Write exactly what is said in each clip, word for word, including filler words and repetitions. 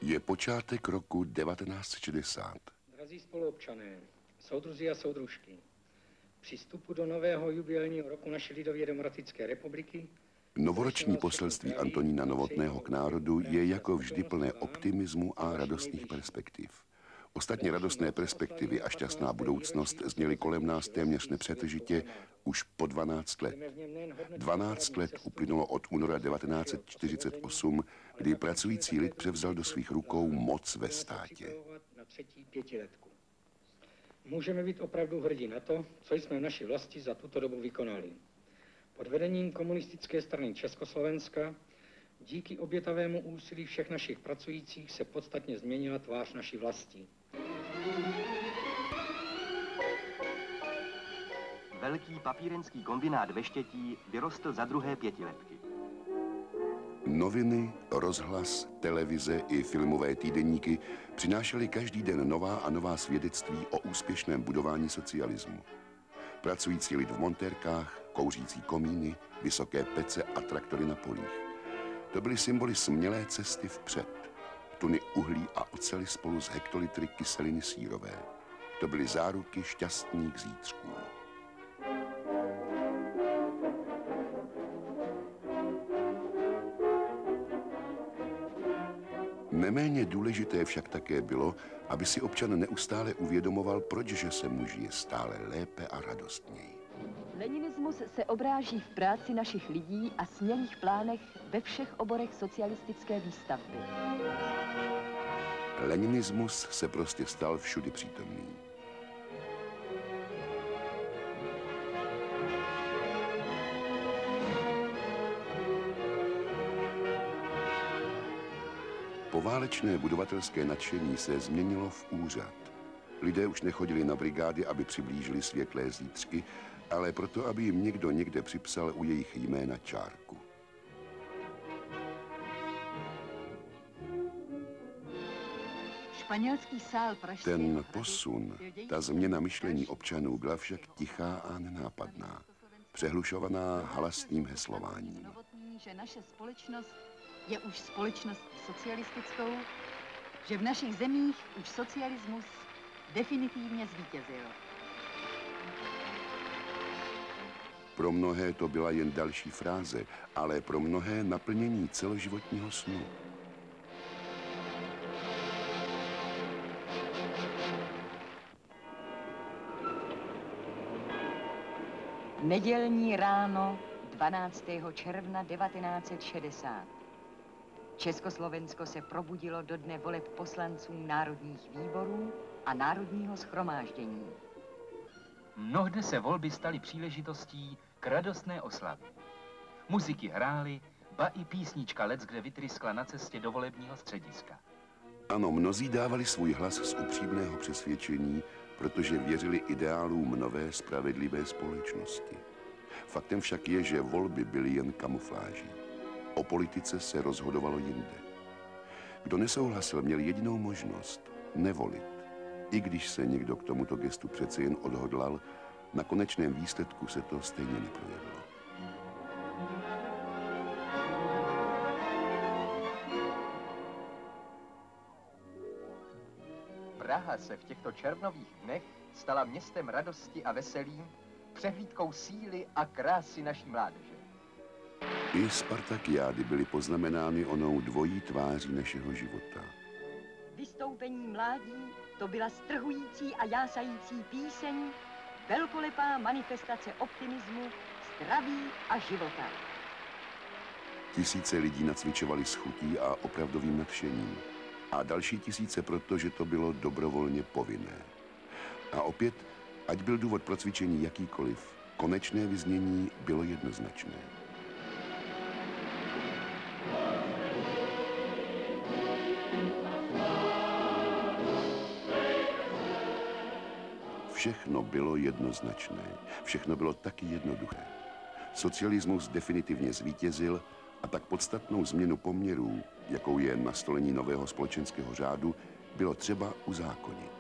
Je počátek roku devatenáct set šedesát. Drazí spoluobčané, soudruzi a soudružky, při vstupu do nového jubilejního roku naší lidově demokratické republiky Novoroční poselství Antonína Novotného k národu je jako vždy plné optimismu a radostných perspektiv. Ostatně radostné perspektivy a šťastná budoucnost zněly kolem nás téměř nepřetržitě už po dvanáct let. dvanáct let uplynulo od února devatenáct set čtyřicet osm, kdy pracující lid převzal do svých rukou moc ve státě. Můžeme být opravdu hrdí na to, co jsme v naší vlasti za tuto dobu vykonali. Pod vedením komunistické strany Československa díky obětavému úsilí všech našich pracujících se podstatně změnila tvář naší vlasti. Velký papírenský kombinát ve Štětí vyrostl za druhé pětiletky. Noviny, rozhlas, televize i filmové týdeníky přinášely každý den nová a nová svědectví o úspěšném budování socialismu. Pracující lid v montérkách, kouřící komíny, vysoké pece a traktory na polích. To byly symboly smělé cesty vpřed. Tuny uhlí a oceli spolu s hektolitry kyseliny sírové. To byly záruky šťastných zítřků. Neméně důležité však také bylo, aby si občan neustále uvědomoval, proč se mu žije stále lépe a radostněji. Leninismus se obráží v práci našich lidí a smělých plánech ve všech oborech socialistické výstavby. Leninismus se prostě stal všudy přítomný. Poválečné budovatelské nadšení se změnilo v úřad. Lidé už nechodili na brigády, aby přiblížili světlé zítřky, ale proto, aby jim někdo někde připsal u jejich jména čárku. Španělský sál pražského Ten posun, ta změna myšlení občanů byla však tichá a nenápadná, přehlušovaná halasným heslováním. Že naše společnost je už společnost socialistickou, že v našich zemích už socialismus definitivně zvítězil. Pro mnohé to byla jen další fráze, ale pro mnohé naplnění celoživotního snu. Nedělní ráno dvanáctého června devatenáct set šedesát. Československo se probudilo do dne voleb poslanců národních výborů a národního shromáždění. Mnohde se volby staly příležitostí k radostné oslavě. Muziky hrály, ba i písnička leckde vytryskla na cestě do volebního střediska. Ano, mnozí dávali svůj hlas z upřímného přesvědčení, protože věřili ideálům nové spravedlivé společnosti. Faktem však je, že volby byly jen kamufláží. O politice se rozhodovalo jinde. Kdo nesouhlasil, měl jedinou možnost – nevolit. I když se někdo k tomuto gestu přece jen odhodlal, na konečném výsledku se to stejně neprojevilo. Praha se v těchto červnových dnech stala městem radosti a veselí, přehlídkou síly a krásy naší mládeže. I Spartakiády byly poznamenány onou dvojí tváří našeho života. Vystoupení mládí to byla strhující a jásající píseň, velkolepá manifestace optimismu, zdraví a života. Tisíce lidí nacvičovali s chutí a opravdovým nadšením. A další tisíce proto, že to bylo dobrovolně povinné. A opět, ať byl důvod pro cvičení jakýkoliv, konečné vyznění bylo jednoznačné. Všechno bylo jednoznačné, všechno bylo taky jednoduché. Socialismus definitivně zvítězil a tak podstatnou změnu poměrů, jakou je nastolení nového společenského řádu, bylo třeba uzákonit.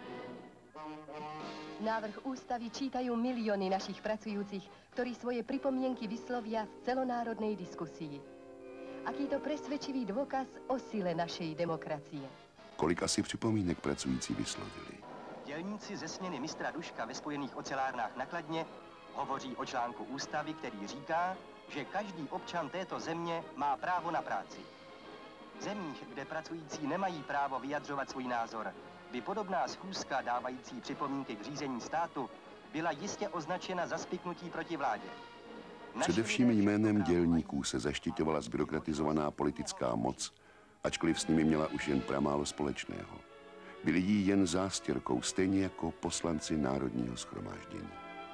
Návrh ústavy čítají miliony našich pracujících, kteří svoje připomínky vyslovia v celonárodnej diskusii. Aký to presvedčivý dôkaz o sile našej demokracie. Kolik asi připomínek pracující vyslovili. Dělníci ze směny mistra Duška ve Spojených ocelárnách na Kladně hovoří o článku ústavy, který říká, že každý občan této země má právo na práci. V zemích, kde pracující nemají právo vyjadřovat svůj názor, by podobná schůzka dávající připomínky k řízení státu byla jistě označena za spiknutí proti vládě. Především jménem dělníků se zaštiťovala zbyrokratizovaná politická moc, ačkoliv s nimi měla už jen pramálo společného. Byli jí jen zástěrkou, stejně jako poslanci Národního shromáždění.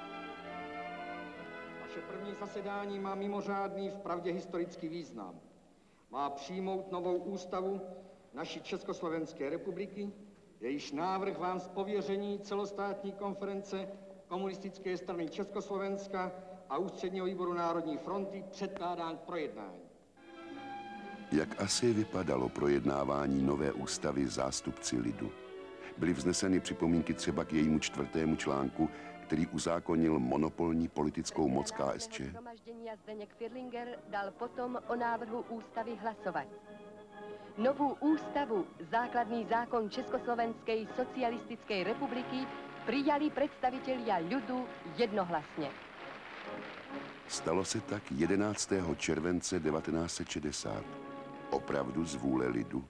Naše první zasedání má mimořádný, vpravdě historický význam. Má přijmout novou ústavu naší Československé republiky, jejíž návrh vám z pověření celostátní konference Komunistické strany Československa a Ústředního výboru Národní fronty předkládán k projednání. Jak asi vypadalo projednávání nové ústavy zástupci lidu? Byly vzneseny připomínky třeba k jejímu čtvrtému článku, který uzákonil monopolní politickou moc K S Č? Shromaždění a Zdeněk Fierlinger dal potom o návrhu ústavy hlasovat. Novou ústavu, základný zákon Československej socialistickej republiky, přijali představitelia ľudu jednohlasně. Stalo se tak jedenáctého července devatenáct set šedesát. Opravdu z vůle lidu?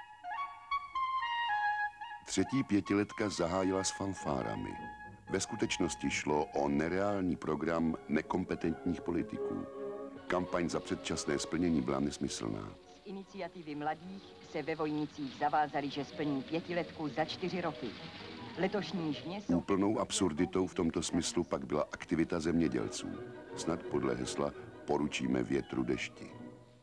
Třetí pětiletka zahájila s fanfárami. Ve skutečnosti šlo o nereálný program nekompetentních politiků. Kampaň za předčasné splnění byla nesmyslná. Z iniciativy mladých se ve Vojnicích zavázali, že splní pětiletku za čtyři roky. Letošní žně jsou... Úplnou absurditou v tomto smyslu pak byla aktivita zemědělců. Snad podle hesla poručíme větru dešti.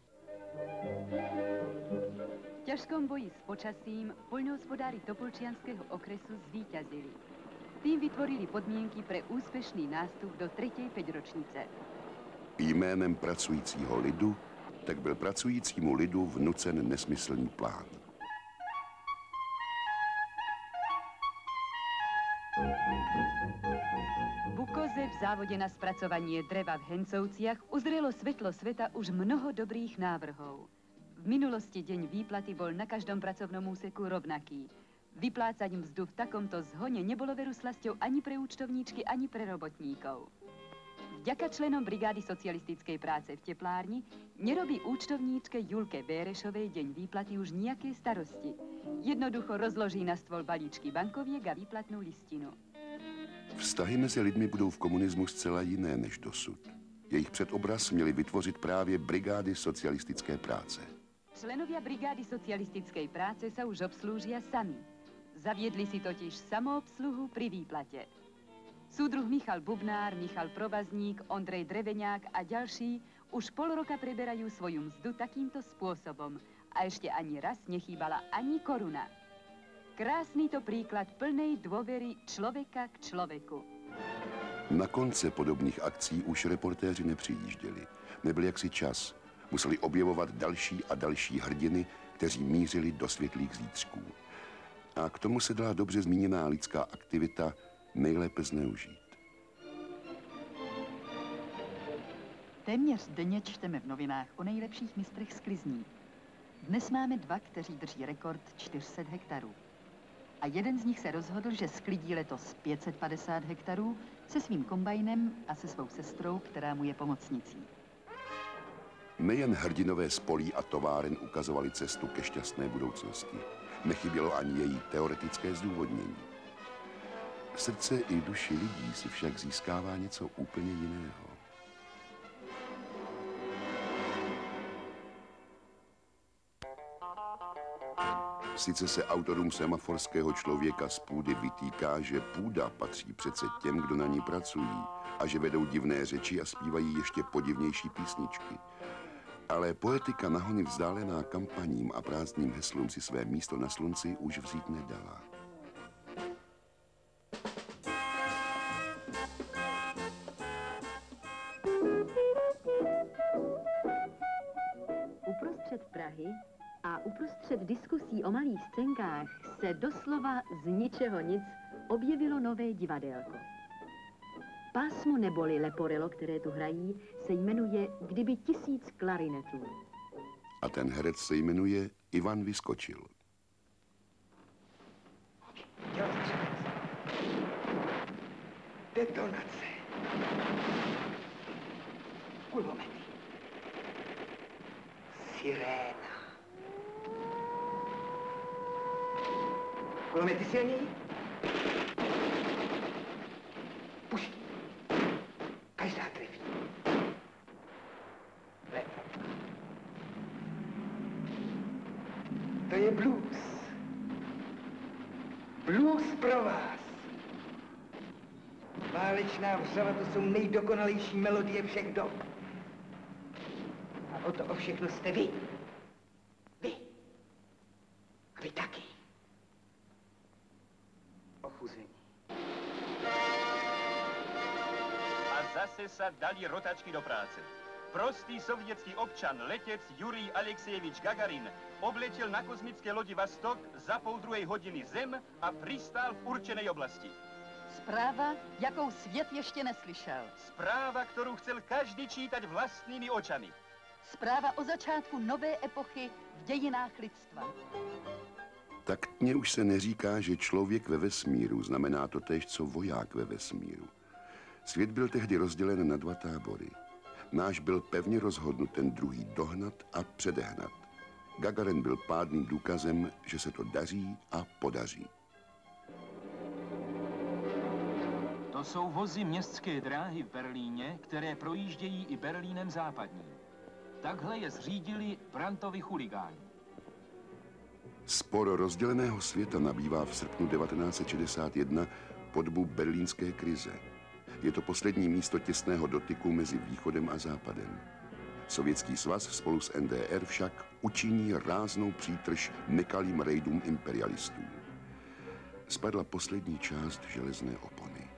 V ťažkom boji s počasím poľnohospodári Topolčianskeho okresu zvíťazili. Tým vytvorili podmienky pre úspešný nástup do tretej päťročnice. Jménem pracujícího lidu tak byl pracujícímu lidu vnucen nesmyslný plán. V Bukoze v závode na spracovanie dreva v Hencovciach uzrelo svetlo sveta už mnoho dobrých návrhov. V minulosti deň výplaty bol na každom pracovnom úseku rovnaký. Vyplácať mzdu v takomto zhone nebolo veru slasťou ani pre účtovníčky, ani pre robotníkov. Vďaka členom brigády socialistickej práce v teplárni nerobí účtovníčke Julke Bérešovej deň výplaty už nejaké starosti. Jednoducho rozloží na stôl balíčky bankoviek a výplatnú listinu. Vztahy mezi lidmi budou v komunismu zcela jiné než dosud. Jejich předobraz měli vytvořit právě brigády socialistické práce. Členovia brigády socialistickej práce sa už obslúžia sami. Zaviedli si totiž samoobsluhu pri výplate. Súdruh Michal Bubnár, Michal Provazník, Ondrej Dreveňák a ďalší už pol roka preberajú svoju mzdu takýmto spôsobom a ešte ani raz nechýbala ani koruna. Krásný to príklad plnej dôvery človeka k človeku. Na konce podobných akcí už reportéři nepřijížděli. Nebyl jaksi čas. Museli objevovat další a další hrdiny, kteří mířili do světlých zítřků. A k tomu se dala dobře zmíněná lidská aktivita nejlépe zneužít. Téměř denně čteme v novinách o nejlepších mistrech sklizní. Dnes máme dva, kteří drží rekord čtyři sta hektarů. A jeden z nich se rozhodl, že sklidí letos pět set padesát hektarů se svým kombajnem a se svou sestrou, která mu je pomocnicí. Nejen hrdinové z polí a továren ukazovali cestu ke šťastné budoucnosti. Nechybělo ani její teoretické zdůvodnění. Srdce i duši lidí si však získává něco úplně jiného. Sice se autorům semaforského člověka z půdy vytýká, že půda patří přece těm, kdo na ní pracují, a že vedou divné řeči a zpívají ještě podivnější písničky. Ale poetika nahony vzdálená kampaním a prázdným heslům si své místo na slunci už vzít nedala. Uprostřed Prahy a uprostřed diskusí o malých scénkách se doslova z ničeho nic objevilo nové divadélko. Pásmo neboli leporello, které tu hrají, se jmenuje Kdyby tisíc klarinetů. A ten herec se jmenuje Ivan Vyskočil. Detonace. Kulomety. Siréna. Kulomety silněji. Pušť. Každá trefí. Levo. To je blues. Blues pro vás. Válečná vřava, to jsou nejdokonalejší melodie všech dob. A o to o všechno jste vy. Vy. A vy taky. Ochuzení. A zase se dali rotačky do práce. Prostý sovětský občan, letec Jurij Alexejevič Gagarin, obletěl na kosmické lodi Vostok za půl druhé hodiny Zem a přistál v určené oblasti. Zpráva, jakou svět ještě neslyšel. Zpráva, kterou chcel každý čítat vlastními očami. Zpráva o začátku nové epochy v dějinách lidstva. Taktně už se neříká, že člověk ve vesmíru znamená totéž, co voják ve vesmíru. Svět byl tehdy rozdělen na dva tábory. Náš byl pevně rozhodnut ten druhý dohnat a předehnat. Gagarin byl pádným důkazem, že se to daří a podaří. To jsou vozy městské dráhy v Berlíně, které projíždějí i Berlínem západním. Takhle je zřídili Brandtovi chuligáni. Spor rozděleného světa nabývá v srpnu devatenáct set šedesát jedna podobu berlínské krize. Je to poslední místo těsného dotyku mezi východem a západem. Sovětský svaz spolu s N D R však učiní ráznou přítrž nekalým rejdům imperialistů. Spadla poslední část železné opony.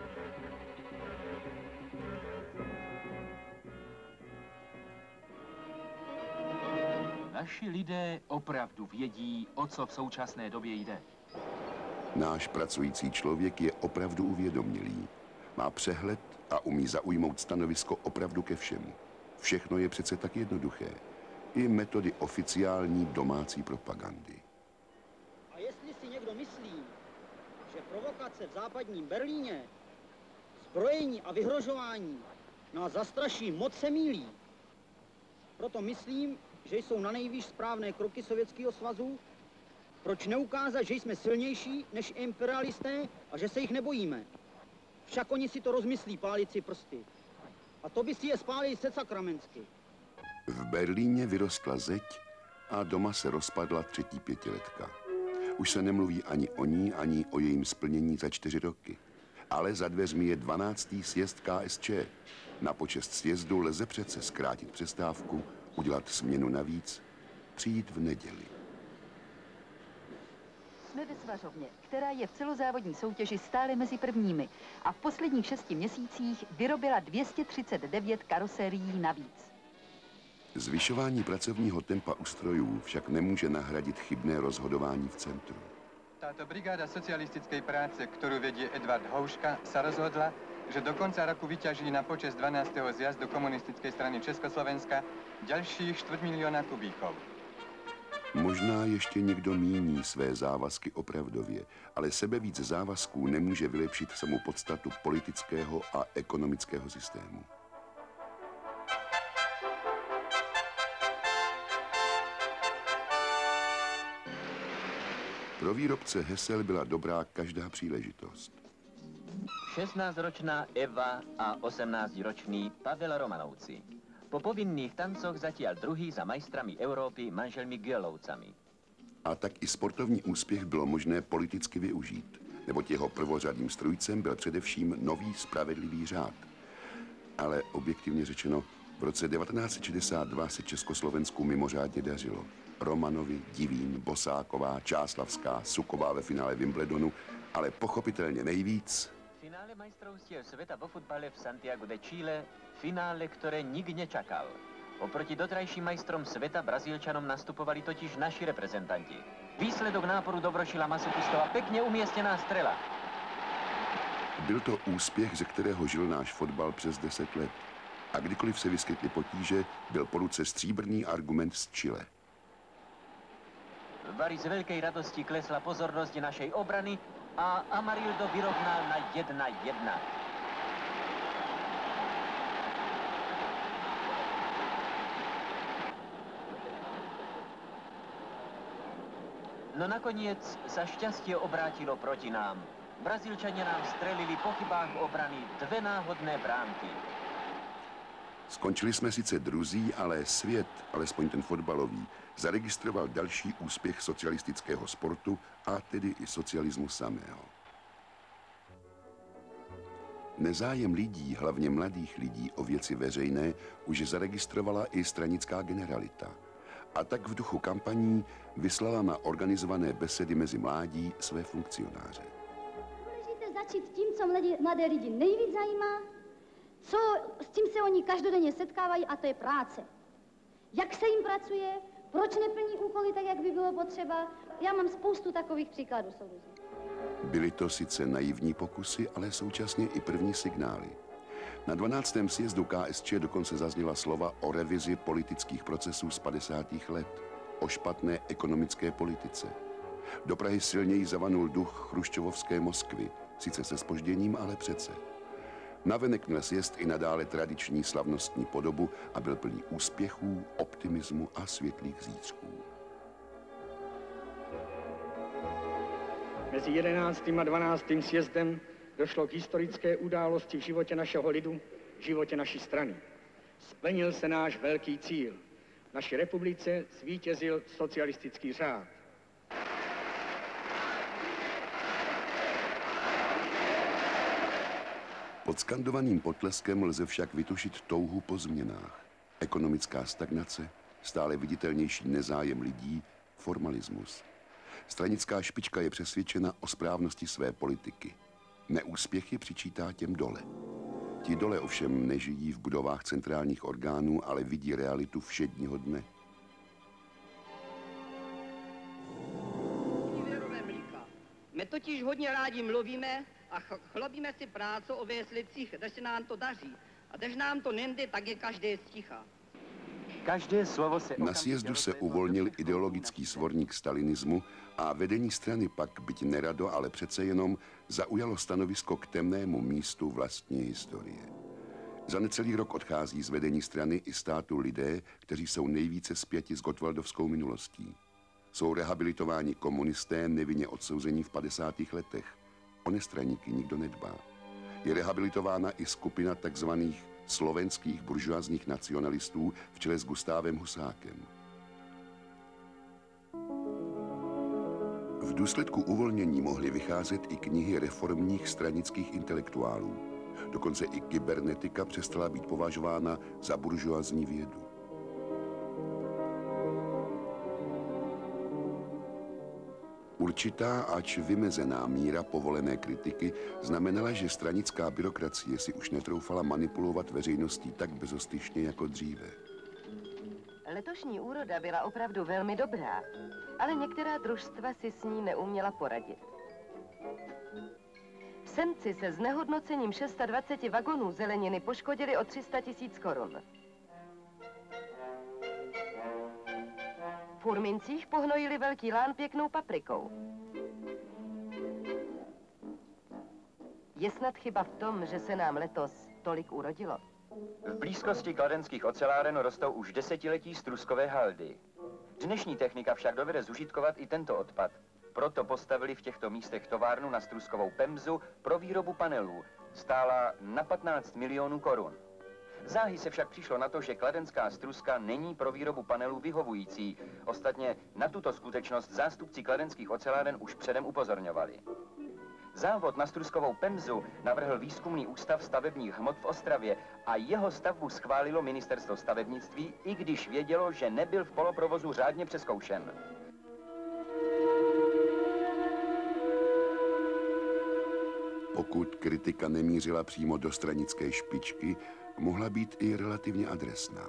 Naši lidé opravdu vědí, o co v současné době jde. Náš pracující člověk je opravdu uvědomělý. Má přehled a umí zaujmout stanovisko opravdu ke všemu. Všechno je přece tak jednoduché. I metody oficiální domácí propagandy. A jestli si někdo myslí, že provokace v západním Berlíně, zbrojení a vyhrožování nás zastraší, moc se mýlí. Proto myslím, že jsou na nejvýš správné kroky Sovětského svazu. Proč neukázat, že jsme silnější než imperialisté a že se jich nebojíme? Však oni si to rozmyslí, pálit si prsty. A to by si je spálili se sakramensky. V Berlíně vyrostla zeď a doma se rozpadla třetí pětiletka. Už se nemluví ani o ní, ani o jejím splnění za čtyři roky. Ale za dveřmi je dvanáctý sjezd K S Č. Na počest sjezdu lze přece zkrátit přestávku, udělat směnu navíc, přijít v neděli. Jsme ve svařovně, která je v celozávodní soutěži stále mezi prvními a v posledních šesti měsících vyrobila dvě stě třicet devět karosérií navíc. Zvyšování pracovního tempa u strojů však nemůže nahradit chybné rozhodování v centru. Táto brigáda socialistickej práce, ktorú vedie Edvard Houška, sa rozhodla, že do konca roku vyťaží na počest dvanásteho zjazdu komunistickej strany Československa ďalších čtvrt milióna kubíkov. Možná ještě někdo míní své závazky opravdově, ale sebevíc závazků nemůže vylepšit samou podstatu politického a ekonomického systému. Pro výrobce hesel byla dobrá každá příležitost. šestnáctiročná Eva a osemnáctiročný Pavel Romanovci. Po povinných tancoch zatiaľ druhý za majstrami Európy manželmi Gölovcami. A tak i sportovní úspěch bylo možné politicky využít, neboť jeho prvořadým strůjcem byl především nový spravedlivý řád. Ale objektivně řečeno, v roce devatenáct set šedesát dva se Československu mimořádně dařilo. Romanovi, Divín, Bosáková, Čáslavská, Suková ve finále Wimbledonu, ale pochopitelně nejvíc... Finále majstrovstiev sveta vo futbale v Santiago de Chile, finále, ktoré nik nečakal. Oproti dotrajším majstrom sveta Brazílčanom nastupovali totiž naši reprezentanti. Výsledok náporu dobrošila Masopustova pekne umiestnená strela. Byl to úspěch, ze kterého žil náš fotbal přes deset let. A kdykoliv se vyskytly potíže, byl po ruce stříbrný argument z Chile. Vary z velké radosti klesla pozornost našej obrany a Amarildo vyrovnal na jedna jedna. No nakonec sa šťastie obrátilo proti nám. Brazílčania nám strelili po chybách obrany dve náhodné bránky. Skončili jsme sice druzí, ale svět, alespoň ten fotbalový, zaregistroval další úspěch socialistického sportu a tedy i socialismu samého. Nezájem lidí, hlavně mladých lidí, o věci veřejné už zaregistrovala i stranická generalita. A tak v duchu kampaní vyslala na organizované besedy mezi mládí své funkcionáře. Důležité začít tím, co mladé, mladé lidi nejvíc zajímá, co, s tím se oni každodenně setkávají, a to je práce. Jak se jim pracuje, proč neplní úkoly tak, jak by bylo potřeba. Já mám spoustu takových příkladů, soudruzi. Byly to sice naivní pokusy, ale současně i první signály. Na dvanáctém sjezdu K S Č dokonce zazněla slova o revizi politických procesů z padesátých let, o špatné ekonomické politice. Do Prahy silněji zavanul duch chruščovovské Moskvy, sice se zpožděním, ale přece. Navenek měl sjezd i nadále tradiční slavnostní podobu a byl plný úspěchů, optimismu a světlých zítřků. Mezi jedenáctým a dvanáctým sjezdem došlo k historické události v životě našeho lidu, v životě naší strany. Splnil se náš velký cíl. V naší republice zvítězil socialistický řád. Pod skandovaným potleskem lze však vytušit touhu po změnách. Ekonomická stagnace, stále viditelnější nezájem lidí, formalismus. Stranická špička je přesvědčena o správnosti své politiky. Neúspěchy přičítá těm dole. Ti dole ovšem nežijí v budovách centrálních orgánů, ale vidí realitu všedního dne. My totiž hodně rádi mluvíme a chlubíme si prácu o veslicích, když se nám to daří. A když nám to nejde, tak je každý sticha. Každé slovo se Na sjezdu se uvolnil ideologický svorník stalinismu a vedení strany pak, byť nerado, ale přece jenom, zaujalo stanovisko k temnému místu vlastní historie. Za necelý rok odchází z vedení strany i státu lidé, kteří jsou nejvíce spjati s gottwaldovskou minulostí. Jsou rehabilitováni komunisté nevinně odsouzení v padesátých letech. O nestraníky nikdo nedbá. Je rehabilitována i skupina takzvaných slovenských buržoazních nacionalistů v čele s Gustávem Husákem. V důsledku uvolnění mohly vycházet i knihy reformních stranických intelektuálů. Dokonce i kybernetika přestala být považována za buržoazní vědu. Určitá, ač vymezená míra povolené kritiky znamenala, že stranická byrokracie si už netroufala manipulovat veřejností tak bezostyšně jako dříve. Letošní úroda byla opravdu velmi dobrá, ale některá družstva si s ní neuměla poradit. V Semci se s nehodnocením dvacet šest vagonů zeleniny poškodili o tři sta tisíc korun. V Urmincích pohnojili velký lán pěknou paprikou. Je snad chyba v tom, že se nám letos tolik urodilo. V blízkosti kladenských oceláren rostou už desetiletí struskové haldy. Dnešní technika však dovede zužitkovat i tento odpad. Proto postavili v těchto místech továrnu na struskovou pemzu pro výrobu panelů. Stála na patnáct milionů korun. Záhy se však přišlo na to, že kladenská struska není pro výrobu panelů vyhovující. Ostatně na tuto skutečnost zástupci kladenských oceláren už předem upozorňovali. Závod na struskovou pemzu navrhl Výzkumný ústav stavebních hmot v Ostravě a jeho stavbu schválilo ministerstvo stavebnictví, i když vědělo, že nebyl v poloprovozu řádně přezkoušen. Pokud kritika nemířila přímo do stranické špičky, mohla být i relativně adresná.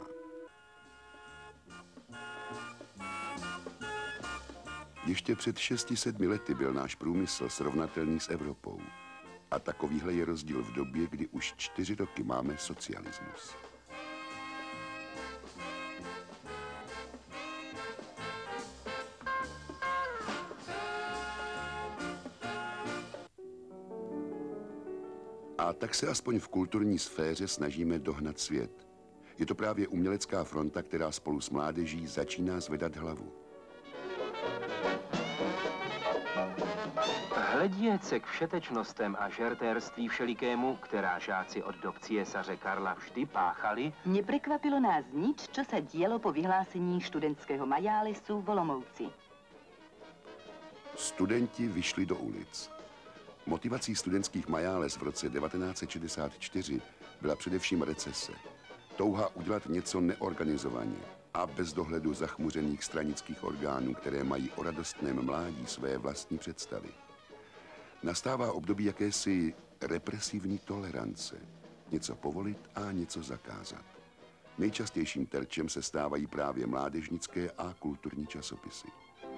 Ještě před šesti sedmi lety byl náš průmysl srovnatelný s Evropou. A takovýhle je rozdíl v době, kdy už čtyři roky máme socialismus. A tak se aspoň v kulturní sféře snažíme dohnat svět. Je to právě umělecká fronta, která spolu s mládeží začíná zvedat hlavu. Hledět se k všetečnostem a žertérství všelikému, která žáci od dob císaře Karla vždy páchali, neprekvapilo nás nič, čo sa dielo po vyhlásení študentského majálesu v Olomouci. Studenti vyšli do ulic. Motivací studentských majáles v roce devatenáct set šedesát čtyři byla především recese. Touha udělat něco neorganizovaně a bez dohledu zachmuřených stranických orgánů, které mají o radostném mládí své vlastní představy. Nastává období jakési represivní tolerance. Něco povolit a něco zakázat. Nejčastějším terčem se stávají právě mládežnické a kulturní časopisy.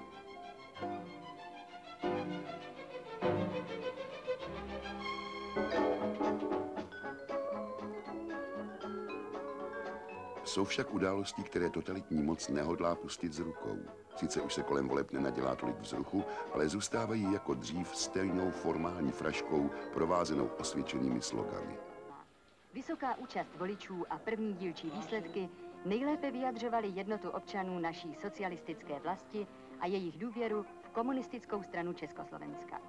Jsou však událostí, které totalitní moc nehodlá pustit z rukou. Sice už se kolem voleb nenadělá tolik vzruchu, ale zůstávají jako dřív stejnou formální fraškou provázenou osvědčenými slogany. Vysoká účast voličů a první dílčí výsledky nejlépe vyjadřovaly jednotu občanů naší socialistické vlasti a jejich důvěru v komunistickou stranu Československa.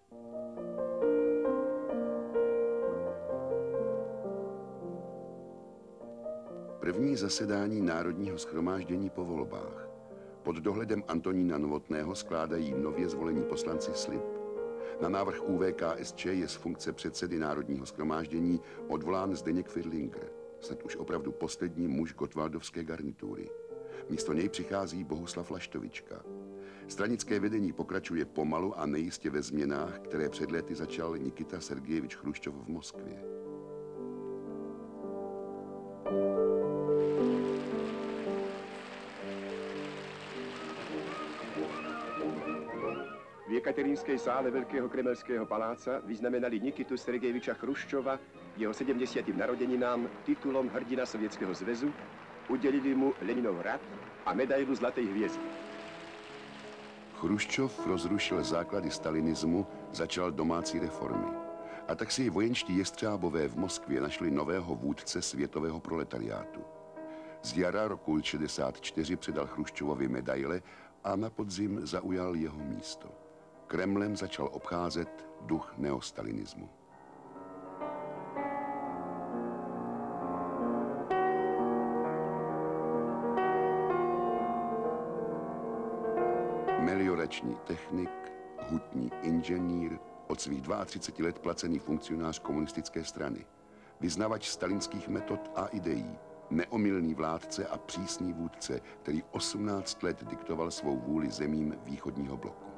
První zasedání Národního shromáždění po volbách. Pod dohledem Antonína Novotného skládají nově zvolení poslanci slib. Na návrh U V K S Č je z funkce předsedy Národního shromáždění odvolán Zdeněk Fidlinger, snad už opravdu poslední muž Gottwaldovské garnitury. Místo něj přichází Bohuslav Laštovička. Stranické vedení pokračuje pomalu a nejistě ve změnách, které před lety začal Nikita Sergejevič Chruščov v Moskvě. V Jekaterínské sále Velkého kremelského paláca vyznamenali Nikitu Sergejeviča Chruščova jeho sedemdesiatým narodeninám titulom hrdina Sovětského zväzu, udělili mu Leninov hrad a medailu Zlatej hvězdy. Chruščov rozrušil základy stalinismu, začal domácí reformy. A tak si vojenští jestřábové v Moskvě našli nového vůdce světového proletariátu. Z jara roku šedesát čtyři předal Chruščovovi medaile a na podzim zaujal jeho místo. Kremlem začal obcházet duch neostalinismu. Meliorační technik, hutní inženýr, od svých třiceti dvou let placený funkcionář komunistické strany, vyznavač stalinských metod a ideí, neomylný vládce a přísný vůdce, který osmnáct let diktoval svou vůli zemím východního bloku.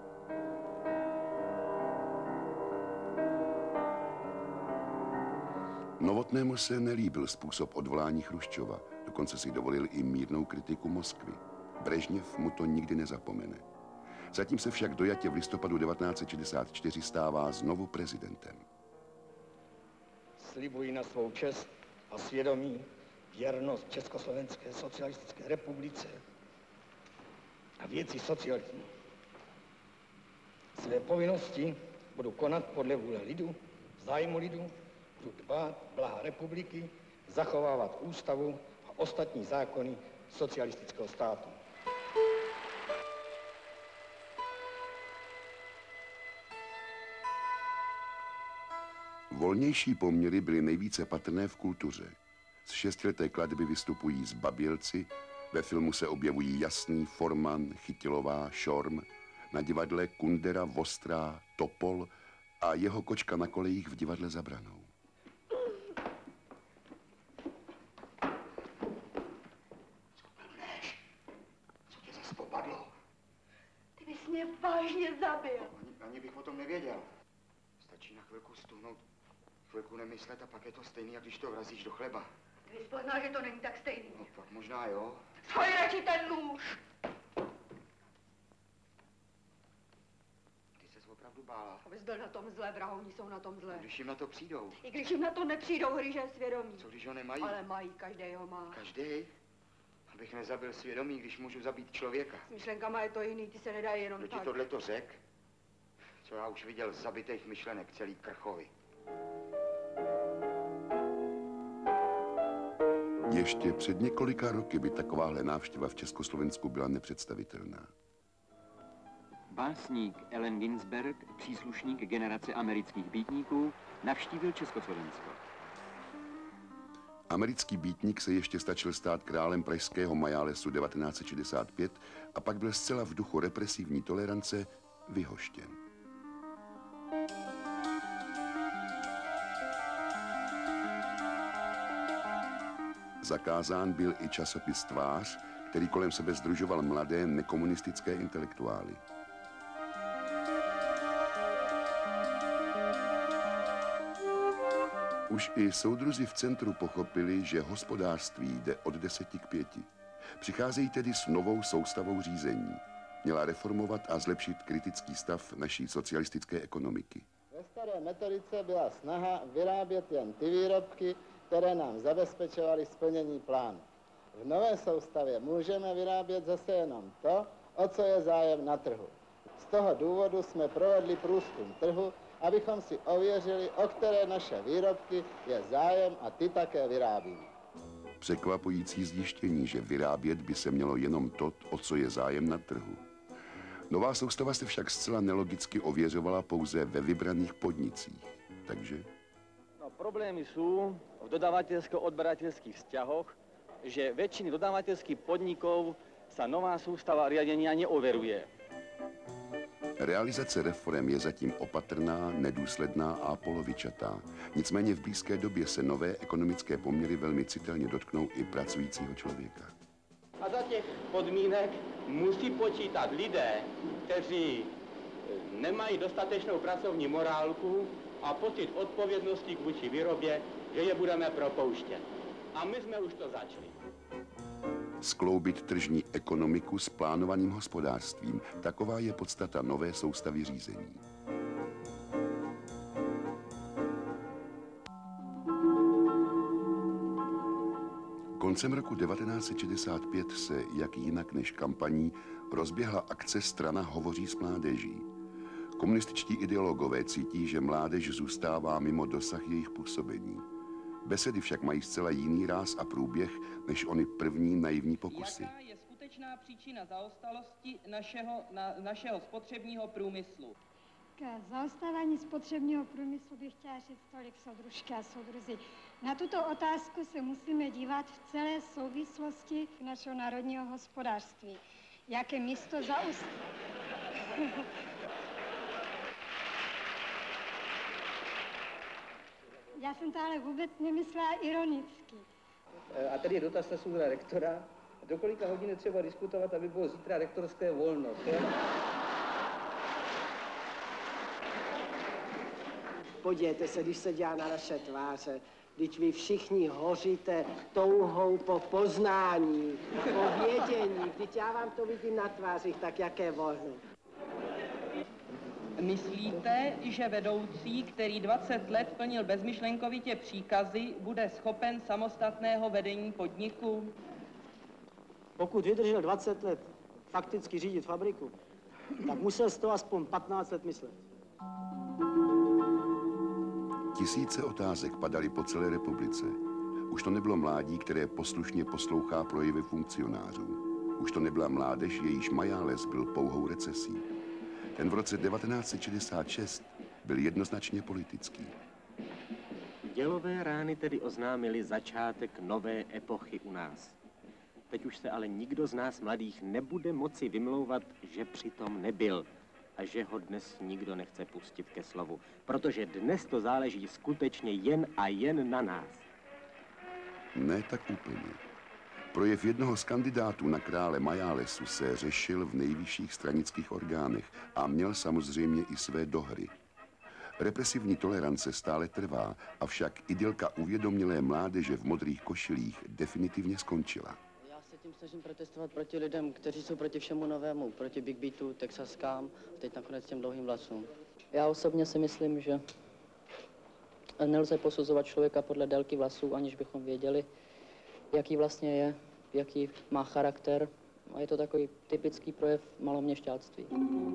Novotnému se nelíbil způsob odvolání Chruščova, dokonce si dovolil i mírnou kritiku Moskvy. Brežněv mu to nikdy nezapomene. Zatím se však dojatě v listopadu devatenáct set šedesát čtyři stává znovu prezidentem. Slibuji na svou čest a svědomí věrnost Československé socialistické republice a věci socialismu. Své povinnosti budu konat podle vůle lidu, v zájmu lidu, budu dbát blaha republiky, zachovávat ústavu a ostatní zákony socialistického státu. Volnější poměry byly nejvíce patrné v kultuře. Z šestileté klatby vystupují zbabělci, ve filmu se objevují Jasný, Forman, Chytilová, Šorm, na divadle Kundera, Vostrá, Topol a jeho kočka na kolejích v divadle Za branou. Co tě zase popadlo? Ty bys mě vážně zabil. Ani, ani bych o tom nevěděl. Stačí na chvilku stuhnout, chvilku nemyslet a pak je to stejný, jak když to vrazíš do chleba. Ty jsi poznal, že to není tak stejný. No pak možná jo. Schoj radši ten nůž. Ty ses opravdu bála. Abys byl na tom zle, vrahouni jsou na tom zle. Když jim na to přijdou. I když jim na to nepřijdou, hryže svědomí. Co když ho nemají? Ale mají, každý ho má. Každý? Abych nezabil svědomí, když můžu zabít člověka. S myšlenkama je to jiný, ty se nedají jenom Kdo tak. ti tohle to řek? Co já už viděl z zabitých myšlenek celý Krchovy. Ještě před několika roky by takováhle návštěva v Československu byla nepředstavitelná. Básník Allen Ginsberg, příslušník generace amerických býtníků, navštívil Československo. Americký býtník se ještě stačil stát králem pražského majálesu devatenáct set šedesát pět a pak byl zcela v duchu represivní tolerance vyhoštěn. Zakázán byl i časopis Tvář, který kolem sebe sdružoval mladé nekomunistické intelektuály. Už i soudruzi v centru pochopili, že hospodářství jde od deseti k pěti. Přicházejí tedy s novou soustavou řízení. Měla reformovat a zlepšit kritický stav naší socialistické ekonomiky. Ve staré metodice byla snaha vyrábět jen ty výrobky, které nám zabezpečovaly splnění plánu. V nové soustavě můžeme vyrábět zase jenom to, o co je zájem na trhu. Z toho důvodu jsme provedli průzkum trhu, abychom si ověřili, o které naše výrobky je zájem a ty také vyrábíme. Překvapující zjištění, že vyrábět by se mělo jenom to, o co je zájem na trhu. Nová soustava se však zcela nelogicky ověřovala pouze ve vybraných podnicích. Takže... No, problémy sú v dodavateľsko-odberateľských vzťahoch, že väčšiny dodavateľských podnikov sa nová sústava riadenia neoveruje. Realizace reforem je zatím opatrná, nedůsledná a polovičatá. Nicméně v blízké době se nové ekonomické poměry velmi citelně dotknou i pracujícího člověka. A za těch podmínek musí počítat lidé, kteří nemají dostatečnou pracovní morálku a pocit odpovědnosti vůči výrobě, že je budeme propouštět. A my jsme už to začali. Skloubit tržní ekonomiku s plánovaným hospodářstvím. Taková je podstata nové soustavy řízení. Koncem roku devatenáct set šedesát pět se, jak jinak než kampaní, rozběhla akce Strana hovoří s mládeží. Komunističtí ideologové cítí, že mládež zůstává mimo dosah jejich působení. Besedy však mají zcela jiný ráz a průběh, než ony první naivní pokusy. Jaká je skutečná příčina zaostalosti našeho, na, našeho spotřebního průmyslu? K zaostávání spotřebního průmyslu bych chtěla říct tolik, soudružky a soudruzi. Na tuto otázku se musíme dívat v celé souvislosti našeho národního hospodářství. Jaké místo zaostává? Já jsem to ale vůbec nemyslela ironicky. A tady je dotaz na soudra rektora. Do kolika hodin je třeba diskutovat, aby bylo zítra rektorské volno? Podívejte se, když se dělá na naše tváře. Vždyť vy všichni hoříte touhou po poznání, po vědění. Vždyť já vám to vidím na tvářích, tak jaké volno. Myslíte, že vedoucí, který dvacet let plnil bezmyšlenkovitě příkazy, bude schopen samostatného vedení podniku? Pokud vydržel dvacet let fakticky řídit fabriku, tak musel z toho aspoň patnáct let myslet. Tisíce otázek padaly po celé republice. Už to nebylo mládí, které poslušně poslouchá projevy funkcionářů. Už to nebyla mládež, jejíž majáles byl pouhou recesí. Ten v roce devatenáct set šedesát šest byl jednoznačně politický. Dělové rány tedy oznámily začátek nové epochy u nás. Teď už se ale nikdo z nás mladých nebude moci vymlouvat, že přitom nebyl a že ho dnes nikdo nechce pustit ke slovu, protože dnes to záleží skutečně jen a jen na nás. Ne tak úplně. Projev jednoho z kandidátů na krále majálesu se řešil v nejvyšších stranických orgánech a měl samozřejmě i své dohry. Represivní tolerance stále trvá, avšak idylka uvědomělé mládeže v modrých košilích definitivně skončila. Já se tím snažím protestovat proti lidem, kteří jsou proti všemu novému, proti Big Beatu, texaskám, teď nakonec těm dlouhým vlasům. Já osobně si myslím, že nelze posuzovat člověka podle délky vlasů, aniž bychom věděli, jaký vlastně je, jaký má charakter. A je to takový typický projev maloměšťáctví.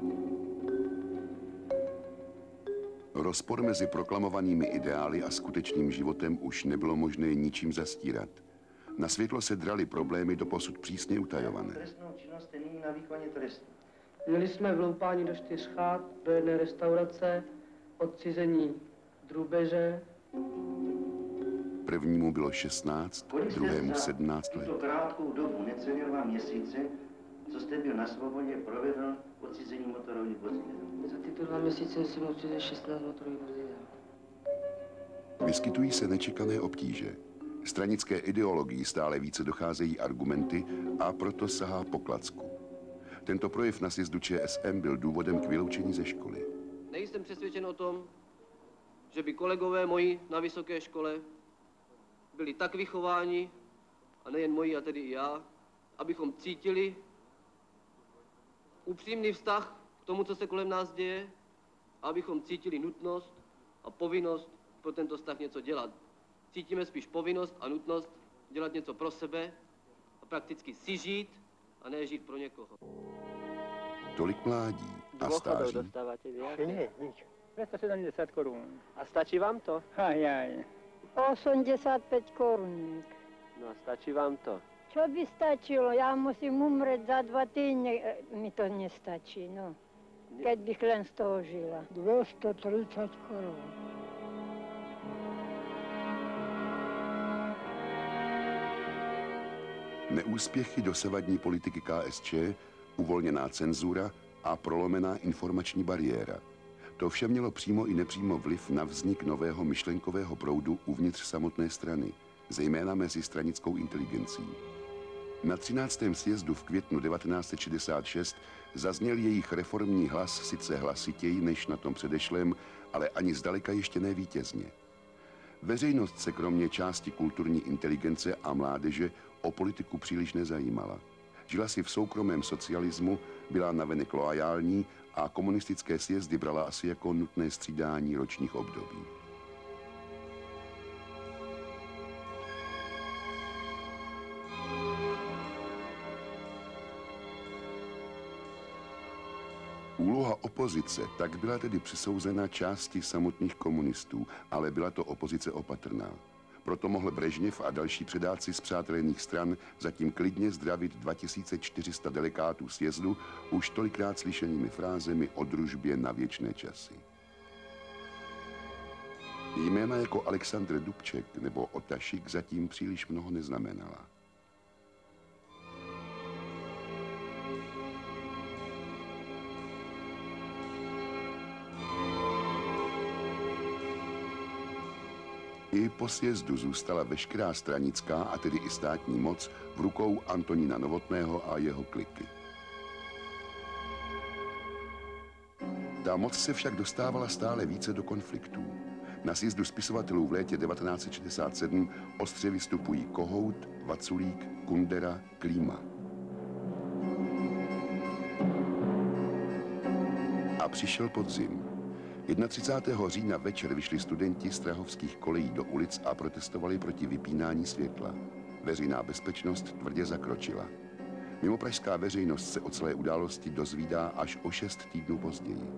Rozpor mezi proklamovanými ideály a skutečným životem už nebylo možné ničím zastírat. Na světlo se draly problémy doposud přísně utajované. Trestnou činnost je nyní na výkoně trestu. Měli jsme vloupání do čtyř chát, do jedné restaurace, odcizení drůbeže. Prvnímu bylo šestnáct, druhému sedmnáct let. Tuto krátkou dobu, necelé dva měsíce, co jste byl na svobodě, provedl odcizení motorových vozidel. Za tyto dva měsíce jsem odcizil šestnáct motorových vozidel. Vyskytují se nečekané obtíže. Stranické ideologii stále více docházejí argumenty a proto sahá po klacku. Tento projev na sjezdu ČSM byl důvodem k vyloučení ze školy. Nejsem přesvědčen o tom, že by kolegové moji na vysoké škole byli tak vychováni, a nejen moji, a tedy i já, abychom cítili upřímný vztah k tomu, co se kolem nás děje, a abychom cítili nutnost a povinnost pro tento vztah něco dělat. Cítíme spíš povinnost a nutnost dělat něco pro sebe a prakticky si žít a ne žít pro někoho. Tolik mládí a stáří. dostáváte viac? Nie, nič. dvestosedemdesiat korún. A stačí vám to? Aj, aj. osemdesiatpäť koruník. No a stačí vám to? Čo by stačilo? Ja musím umrieť za dva týdny, mi to nestačí, no. Keď bych len z toho žila. dvestotridsať korún. Neúspěchy dosavadní politiky K S Č, uvolněná cenzura a prolomená informační bariéra. To vše mělo přímo i nepřímo vliv na vznik nového myšlenkového proudu uvnitř samotné strany, zejména mezi stranickou inteligencí. Na třináctém sjezdu v květnu devatenáct set šedesát šest zazněl jejich reformní hlas sice hlasitěji než na tom předešlém, ale ani zdaleka ještě ne vítězně. Veřejnost se kromě části kulturní inteligence a mládeže o politiku příliš nezajímala. Žila si v soukromém socialismu, byla navenek loajální a komunistické sjezdy brala asi jako nutné střídání ročních období. Úloha opozice tak byla tedy přisouzena části samotných komunistů, ale byla to opozice opatrná. Proto mohl Brežněv a další předáci z přátelených stran zatím klidně zdravit dva tisíce čtyři sta delegátů sjezdu už tolikrát slyšenými frázemi o družbě na věčné časy. Jména jako Alexandr Dubček nebo Otašik zatím příliš mnoho neznamenala. I po sjezdu zůstala veškerá stranická, a tedy i státní moc, v rukou Antonína Novotného a jeho kliky. Ta moc se však dostávala stále více do konfliktů. Na sjezdu spisovatelů v létě devatenáct set šedesát sedm ostře vystupují Kohout, Vaculík, Kundera, Klíma. A přišel podzim. třicátého prvního října večer vyšli studenti strahovských kolejí do ulic a protestovali proti vypínání světla. Veřejná bezpečnost tvrdě zakročila. Mimopražská veřejnost se o celé události dozvídá až o šest týdnů později.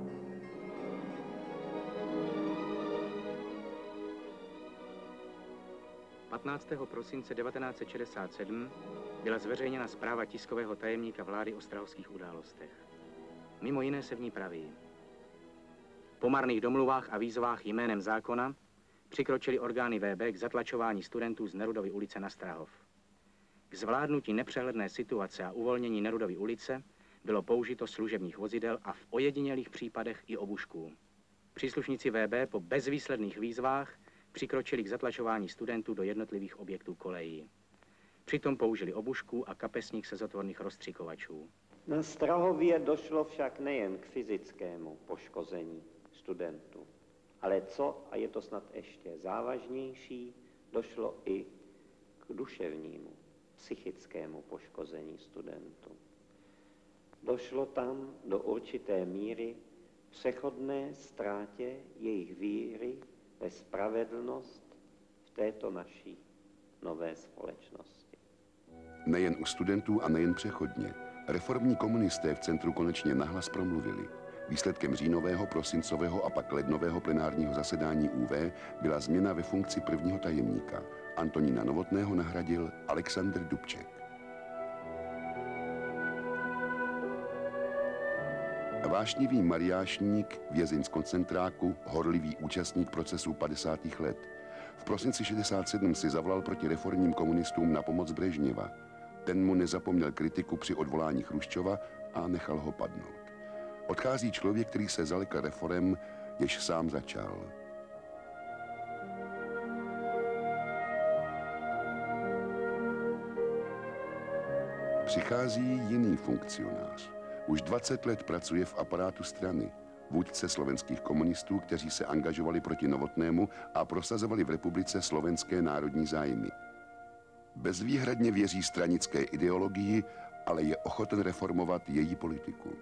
patnáctého prosince devatenáct set šedesát sedm byla zveřejněna zpráva tiskového tajemníka vlády o strahovských událostech. Mimo jiné se v ní praví: po marných domluvách a výzvách jménem zákona přikročily orgány V B k zatlačování studentů z Nerudovy ulice na Strahov. K zvládnutí nepřehledné situace a uvolnění Nerudovy ulice bylo použito služebních vozidel a v ojedinělých případech i obušků. Příslušníci V B po bezvýsledných výzvách přikročili k zatlačování studentů do jednotlivých objektů kolejí. Přitom použili obušků a kapesních sezotvorných rozstřikovačů. Na Strahově došlo však nejen k fyzickému poškození studentů, ale co, a je to snad ještě závažnější, došlo i k duševnímu, psychickému poškození studentů. Došlo tam do určité míry přechodné ztrátě jejich víry ve spravedlnost v této naší nové společnosti. Nejen u studentů a nejen přechodně. Reformní komunisté v centru konečně nahlas promluvili. Výsledkem říjnového, prosincového a pak lednového plenárního zasedání U V byla změna ve funkci prvního tajemníka Antonína Novotného nahradil Alexandr Dubček. Vášnivý mariášník, vězeň z koncentráku, horlivý účastník procesu padesátých let. V prosinci šedesát sedm si zavolal proti reformním komunistům na pomoc Brežněva. Ten mu nezapomněl kritiku při odvolání Chruščova a nechal ho padnout. Odchází člověk, který se zalekl reforem, jež sám začal. Přichází jiný funkcionář. Už dvacet let pracuje v aparátu strany. Vůdce slovenských komunistů, kteří se angažovali proti Novotnému a prosazovali v republice slovenské národní zájmy. Bezvýhradně věří stranické ideologii, ale je ochoten reformovat její politiku.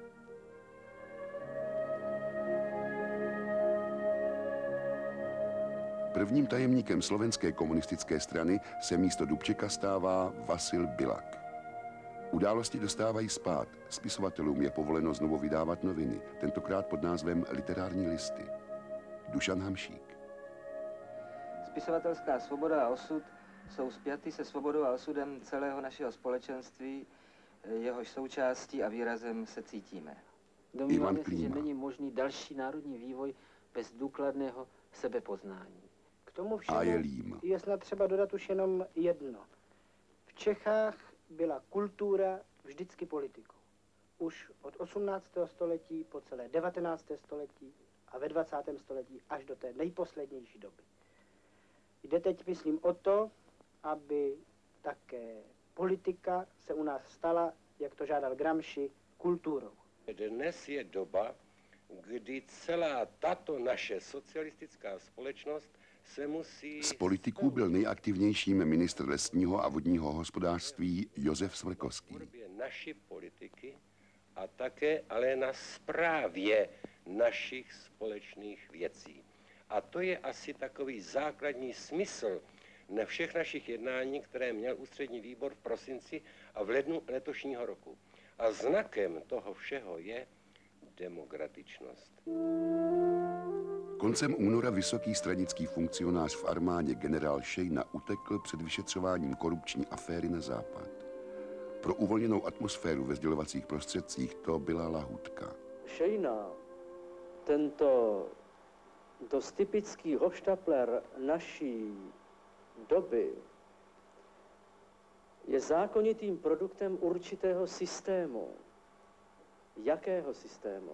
Prvním tajemníkem slovenské komunistické strany se místo Dubčeka stává Vasil Bilak. Události dostávají spát. Spisovatelům je povoleno znovu vydávat noviny, tentokrát pod názvem Literární listy. Dušan Hamšík. Spisovatelská svoboda a osud jsou spjaty se svobodou a osudem celého našeho společenství, jehož součástí a výrazem se cítíme. Domníváme se, že není možný další národní vývoj bez důkladného sebepoznání. K tomu všemu je, je snad třeba dodat už jenom jedno. V Čechách byla kultura vždycky politikou. Už od osmnáctého století po celé devatenácté století a ve dvacátém století až do té nejposlednější doby. Jde teď, myslím, o to, aby také politika se u nás stala, jak to žádal Gramsci, kulturou. Dnes je doba, kdy celá tato naše socialistická společnost se musí... Z politiků byl nejaktivnějším ministr lesního a vodního hospodářství Josef Smrkovský. Naší politiky a také ale na správě našich společných věcí. A to je asi takový základní smysl na všech našich jednání, které měl ústřední výbor v prosinci a v lednu letošního roku. A znakem toho všeho je demokratičnost. Koncem února vysoký stranický funkcionář v armádě generál Šejna utekl před vyšetřováním korupční aféry na západ. Pro uvolněnou atmosféru ve sdělovacích prostředcích to byla lahůdka. Šejna, tento dost typický hochštapler naší doby, je zákonitým produktem určitého systému. Jakého systému?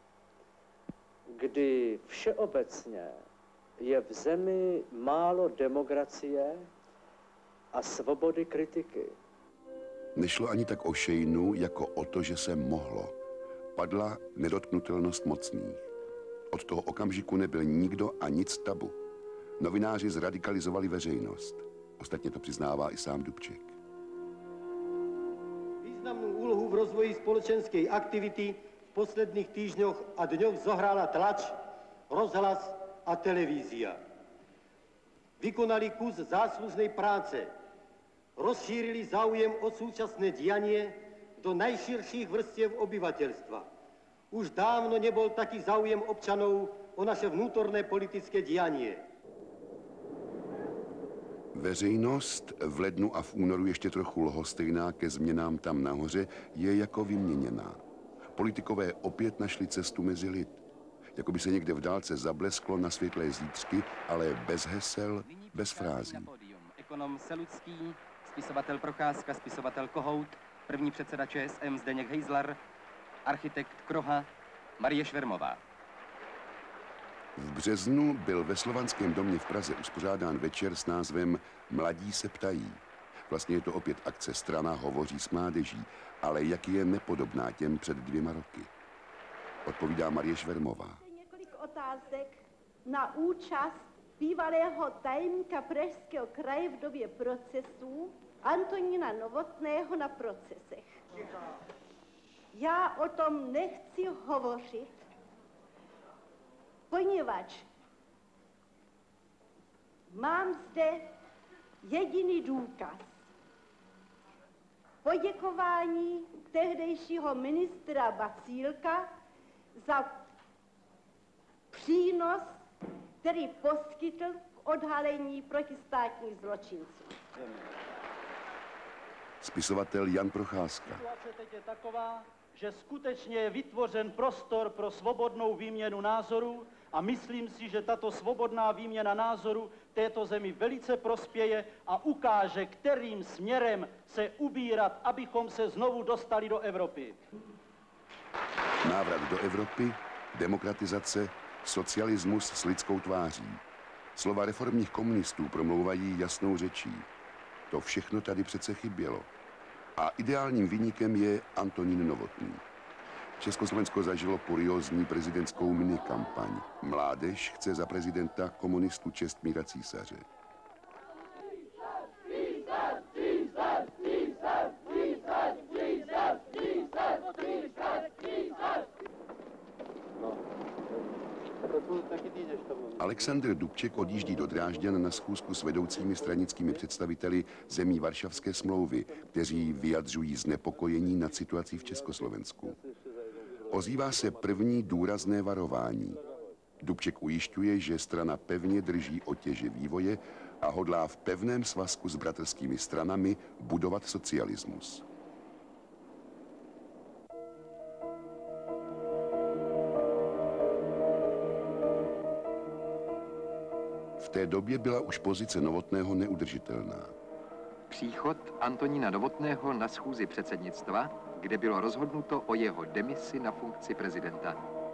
Kdy všeobecně je v zemi málo demokracie a svobody kritiky. Nešlo ani tak o Šejnu, jako o to, že se mohlo. Padla nedotknutelnost mocných. Od toho okamžiku nebyl nikdo a nic tabu. Novináři zradikalizovali veřejnost. Ostatně to přiznává i sám Dubček. Významnou úlohu v rozvoji spoločenskej aktivity v posledných týždňoch a dňoch zohrala tlač, rozhlas a televízia. Vykonali kus záslužnej práce. Rozšírili záujem o súčasné dianie do najširších vrstiev obyvateľstva. Už dávno nebol taký záujem občanov o naše vnútorné politické dianie. Veřejnost v lednu a v únoru ještě trochu lhostejná ke změnám tam nahoře je jako vyměněná. Politikové opět našli cestu mezi lid. Jako by se někde v dálce zablesklo na světlé zítřky, ale bez hesel, bez frází. Ekonom Selucký, spisovatel Procházka, spisovatel Kohout, první předseda ČSM Zdeněk Hejzlar, architekt Kroha, Marie Švermová. V březnu byl ve Slovanském domě v Praze uspořádán večer s názvem Mladí se ptají. Vlastně je to opět akce Strana hovoří s mládeží, ale jak je nepodobná těm před dvěma roky. Odpovídá Marie Švermová. Několik otázek na účast bývalého tajemníka Pražského kraje v době procesů Antonína Novotného na procesech. Já o tom nechci hovořit, poněvadž mám zde jediný důkaz. Poděkování tehdejšího ministra Vacílka za přínos který poskytl k odhalení protistátních zločinců. Spisovatel Jan Procházka. Situace teď je taková, že skutečně je vytvořen prostor pro svobodnou výměnu názorů a myslím si, že tato svobodná výměna názorů této zemi velice prospěje a ukáže, kterým směrem se ubírat, abychom se znovu dostali do Evropy. Návrat do Evropy, demokratizace, socialismus s lidskou tváří. Slova reformních komunistů promlouvají jasnou řečí. To všechno tady přece chybělo. A ideálním viníkem je Antonín Novotný. Československo zažilo kuriózní prezidentskou minikampaň. Mládež chce za prezidenta komunistu Čestmíra Císaře. Alexandr Dubček odjíždí do Drážďan na schůzku s vedoucími stranickými představiteli zemí Varšavské smlouvy, kteří vyjadřují znepokojení nad situací v Československu. Ozývá se první důrazné varování. Dubček ujišťuje, že strana pevně drží otěže vývoje a hodlá v pevném svazku s bratrskými stranami budovat socialismus. V té době byla už pozice Novotného neudržitelná. Příchod Antonína Novotného na schůzi předsednictva, kde bylo rozhodnuto o jeho demisi na funkci prezidenta.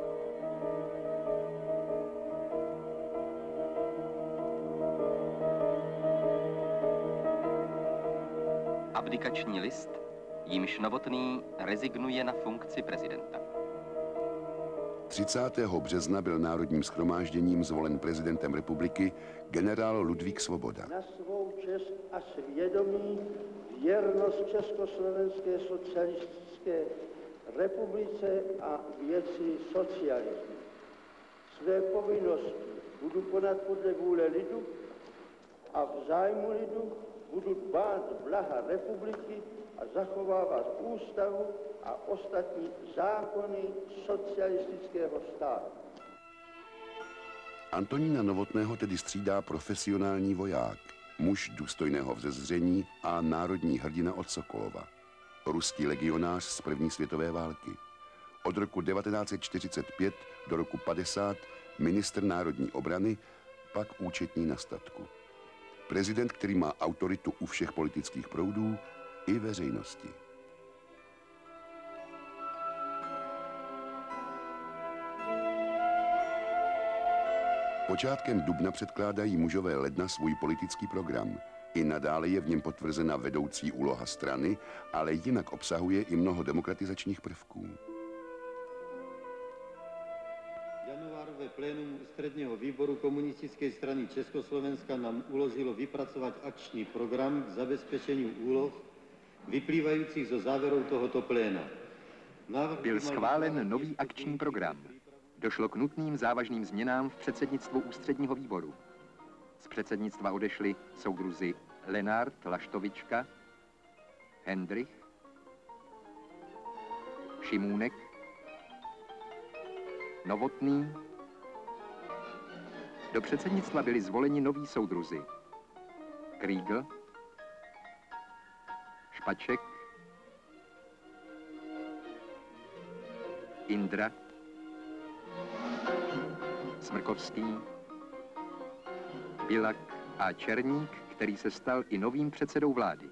Abdikační list, jímž Novotný rezignuje na funkci prezidenta. třicátého března byl Národním shromážděním zvolen prezidentem republiky generál Ludvík Svoboda. Na svou čest a svědomí věrnost Československé socialistické republice a věci socialismu. Své povinnosti budu konat podle vůle lidu a v zájmu lidu budu dbát blaha republiky a zachovávat ústavu a ostatní zákony socialistického státu. Antonína Novotného tedy střídá profesionální voják, muž důstojného vzezření a národní hrdina od Sokolova, ruský legionář z první světové války. Od roku devatenáct set čtyřicet pět do roku padesát ministr národní obrany, pak účetní na statku. Prezident, který má autoritu u všech politických proudů i veřejnosti. Počátkem dubna předkládají mužové Ledna svůj politický program. I nadále je v něm potvrzena vedoucí úloha strany, ale jinak obsahuje i mnoho demokratizačních prvků. Januárové plénum Ústředního výboru komunistické strany Československa nám uložilo vypracovat akční program k zabezpečení úloh vyplývajících zo závěrů tohoto pléna. Návrh byl schválen nový akční program. Došlo k nutným závažným změnám v předsednictvu Ústředního výboru. Z předsednictva odešli soudruzi Lenart, Laštovička, Hendrich, Šimůnek, Novotný. Do předsednictva byli zvoleni noví soudruzi Kriegl, Špaček, Indra, Smrkovský, Bilak a Černík, který se stal i novým předsedou vlády.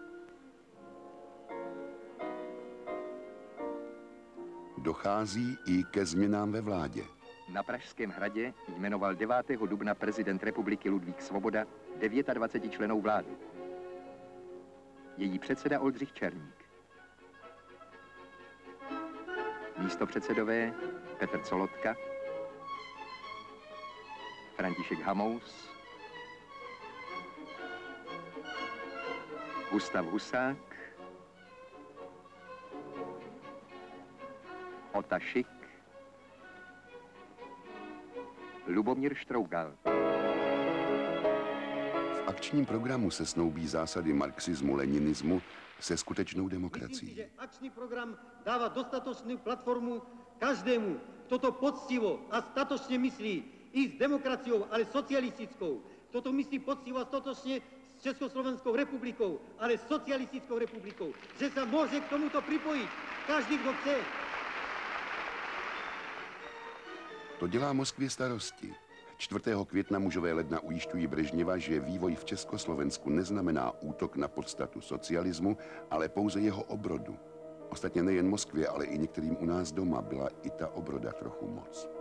Dochází i ke změnám ve vládě. Na Pražském hradě jmenoval devátého dubna prezident republiky Ludvík Svoboda dvacet devět členů vlády. Její předseda Oldřich Černík. Místopředsedové Petr Colotka, František Hamous, Gustav Husák, Ota Šik, Lubomír Štrougal. V akčním programu se snoubí zásady marxismu, leninismu se skutečnou demokracií. Myslím si, že akční program dává dostatečnou platformu každému, kdo to poctivo a statočně myslí, i s demokraciou, ale socialistickou. Toto myslí poctivo a stotočne s Československou republikou, ale socialistickou republikou. Že sa môže k tomuto pripojiť každý, kdo chce. To dělá Moskvě starosti. čtvrtého května mužové ledna ujišťují Brežněva, že vývoj v Československu neznamená útok na podstatu socialismu, ale pouze jeho obrodu. Ostatně nejen Moskvě, ale i některým u nás doma byla i ta obroda trochu moc.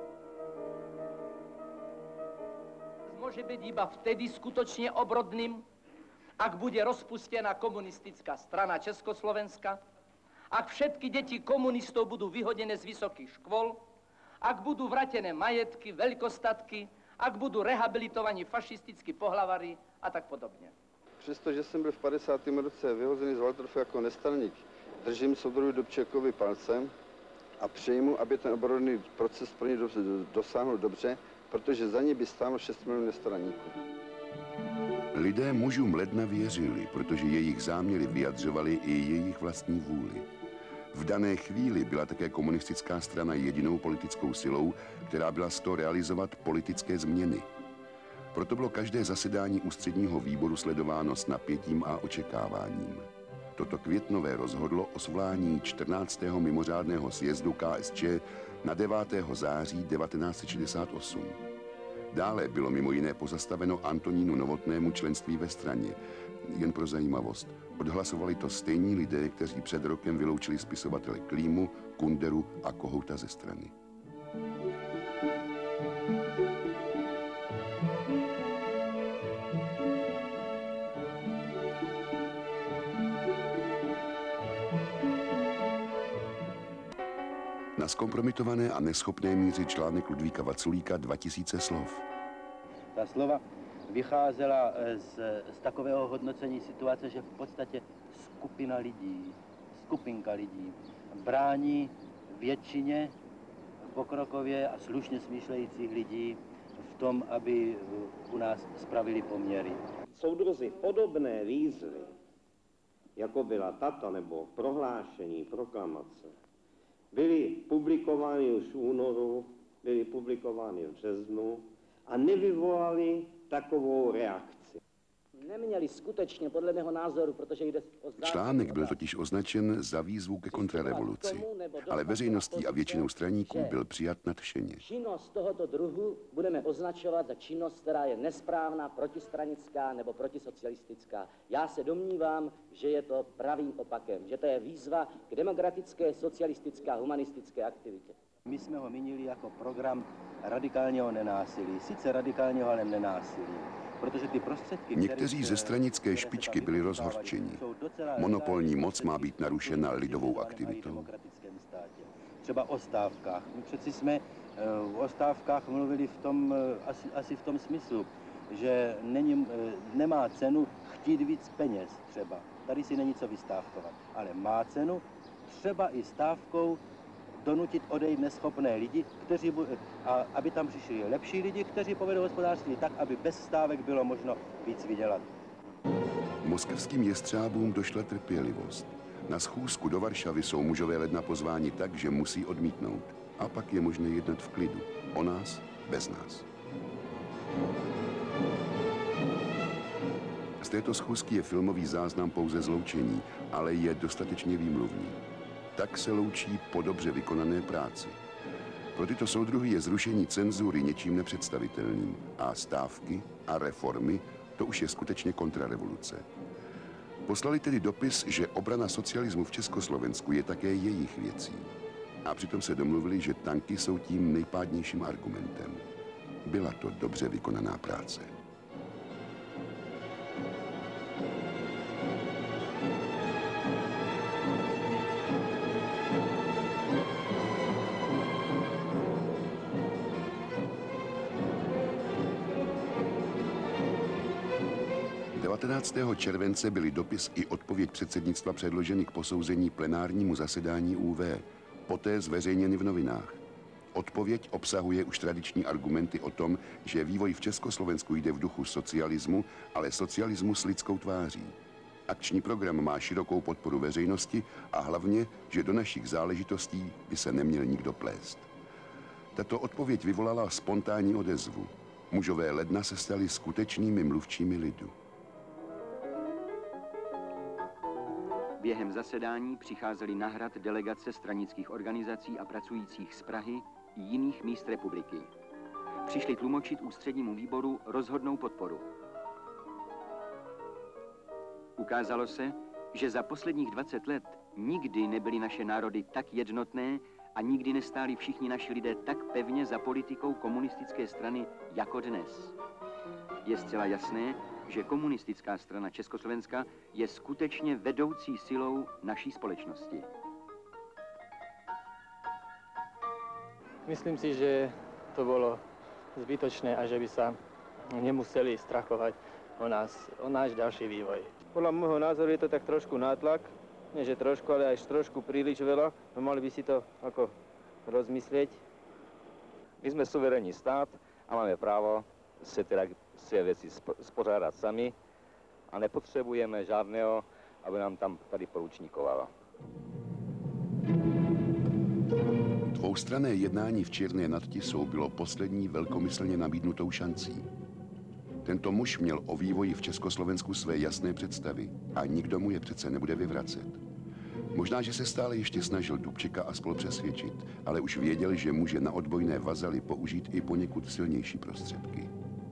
Môže byť iba vtedy skutočne obrodným, ak bude rozpustená komunistická strana Československa, ak všetky deti komunistov budú vyhodené z vysokých škôl, ak budú vratené majetky, veľkostatky, ak budú rehabilitovaní fašistickí pohlavári a tak podobně. Přestože jsem byl v padesátém roce vyhozený z Waldorfu jako nestraník, držím soudruhu Dubčekovi palcem a přeji mu, aby ten obrodný proces pro ně dosáhnul dobře, protože za ně by stálo šest milionů nestraníků. Lidé mužům ledna věřili, protože jejich záměry vyjadřovali i jejich vlastní vůli. V dané chvíli byla také komunistická strana jedinou politickou silou, která byla s to realizovat politické změny. Proto bylo každé zasedání ústředního výboru sledováno s napětím a očekáváním. Toto květnové rozhodlo o svolání čtrnáctého mimořádného sjezdu K S Č na devátého září devatenáct set šedesát osm. Dále bylo mimo jiné pozastaveno Antonínu Novotnému členství ve straně. Jen pro zajímavost, odhlasovali to stejní lidé, kteří před rokem vyloučili spisovatele Klímu, Kunderu a Kohouta ze strany. Na zkompromitované a neschopné míři článek Ludvíka Vaculíka dva tisíce slov. Ta slova vycházela z, z takového hodnocení situace, že v podstatě skupina lidí, skupinka lidí brání většině pokrokově a slušně smýšlejících lidí v tom, aby u nás spravili poměry. Soudruzi, podobné výzvy, jako byla tato nebo prohlášení, proklamace, byly publikovány už v únoru, byly publikovány v březnu a nevyvolali takovou reakci. Neměli skutečně, podle mého názoru, protože jde o zásadní... Článek byl totiž označen za výzvu ke kontrarevoluci, ale veřejností a většinou straníků byl přijat nadšeně. Činnost tohoto druhu budeme označovat za činnost, která je nesprávná, protistranická nebo protisocialistická. Já se domnívám, že je to pravým opakem, že to je výzva k demokratické, socialistické a humanistické aktivitě. My jsme ho minili jako program radikálního nenásilí, sice radikálního, ale nenásilí. Protože ty prostředky, někteří ze stranické špičky byli rozhořčeni. Monopolní moc má být narušena lidovou aktivitou. Třeba o stávkách. My přeci jsme o stávkách mluvili v tom, asi, asi v tom smyslu, že není, nemá cenu chtít víc peněz třeba. Tady si není co vystávkovat. Ale má cenu třeba i stávkou donutit odejít neschopné lidi, kteří, a aby tam přišli lepší lidi, kteří povedou hospodářství tak, aby bez stávek bylo možno víc vydělat. Moskevským jestřábům došla trpělivost. Na schůzku do Varšavy jsou mužové ledna pozváni tak, že musí odmítnout. A pak je možné jednat v klidu. O nás, bez nás. Z této schůzky je filmový záznam pouze zloučení, ale je dostatečně výmluvný. Tak se loučí po dobře vykonané práci. Pro tyto soudruhy je zrušení cenzury něčím nepředstavitelným a stávky a reformy, to už je skutečně kontrarevoluce. Poslali tedy dopis, že obrana socialismu v Československu je také jejich věcí. A přitom se domluvili, že tanky jsou tím nejpádnějším argumentem. Byla to dobře vykonaná práce. devatenáctého července byly dopis i odpověď předsednictva předloženy k posouzení plenárnímu zasedání U V, poté zveřejněny v novinách. Odpověď obsahuje už tradiční argumenty o tom, že vývoj v Československu jde v duchu socialismu, ale socialismu s lidskou tváří. Akční program má širokou podporu veřejnosti a hlavně, že do našich záležitostí by se neměl nikdo plést. Tato odpověď vyvolala spontánní odezvu. Mužové Ledna se stali skutečnými mluvčími lidu. Během zasedání přicházely na hrad delegace stranických organizací a pracujících z Prahy i jiných míst republiky. Přišli tlumočit ústřednímu výboru rozhodnou podporu. Ukázalo se, že za posledních dvacet let nikdy nebyly naše národy tak jednotné a nikdy nestáli všichni naši lidé tak pevně za politikou komunistické strany jako dnes. Je zcela jasné, že komunistická strana Československa je skutečně vedoucí silou naší společnosti. Myslím si, že to bylo zbytočné a že by sa nemuseli strachovať o nás, o náš ďalší vývoj. Podľa môjho názoru je to tak trošku nátlak, nie že trošku, ale až trošku príliš veľa. No mali by si to ako rozmyslieť. My sme suverénny stát a máme právo si teda své věci spořádat sami a nepotřebujeme žádného, aby nám tam tady poručníkovala. Dvoustranné jednání v Černé nad Tisou bylo poslední velkomyslně nabídnutou šancí. Tento muž měl o vývoji v Československu své jasné představy a nikdo mu je přece nebude vyvracet. Možná, že se stále ještě snažil Dubčeka a spol přesvědčit, ale už věděl, že může na odbojné vazaly použít i poněkud silnější prostředky.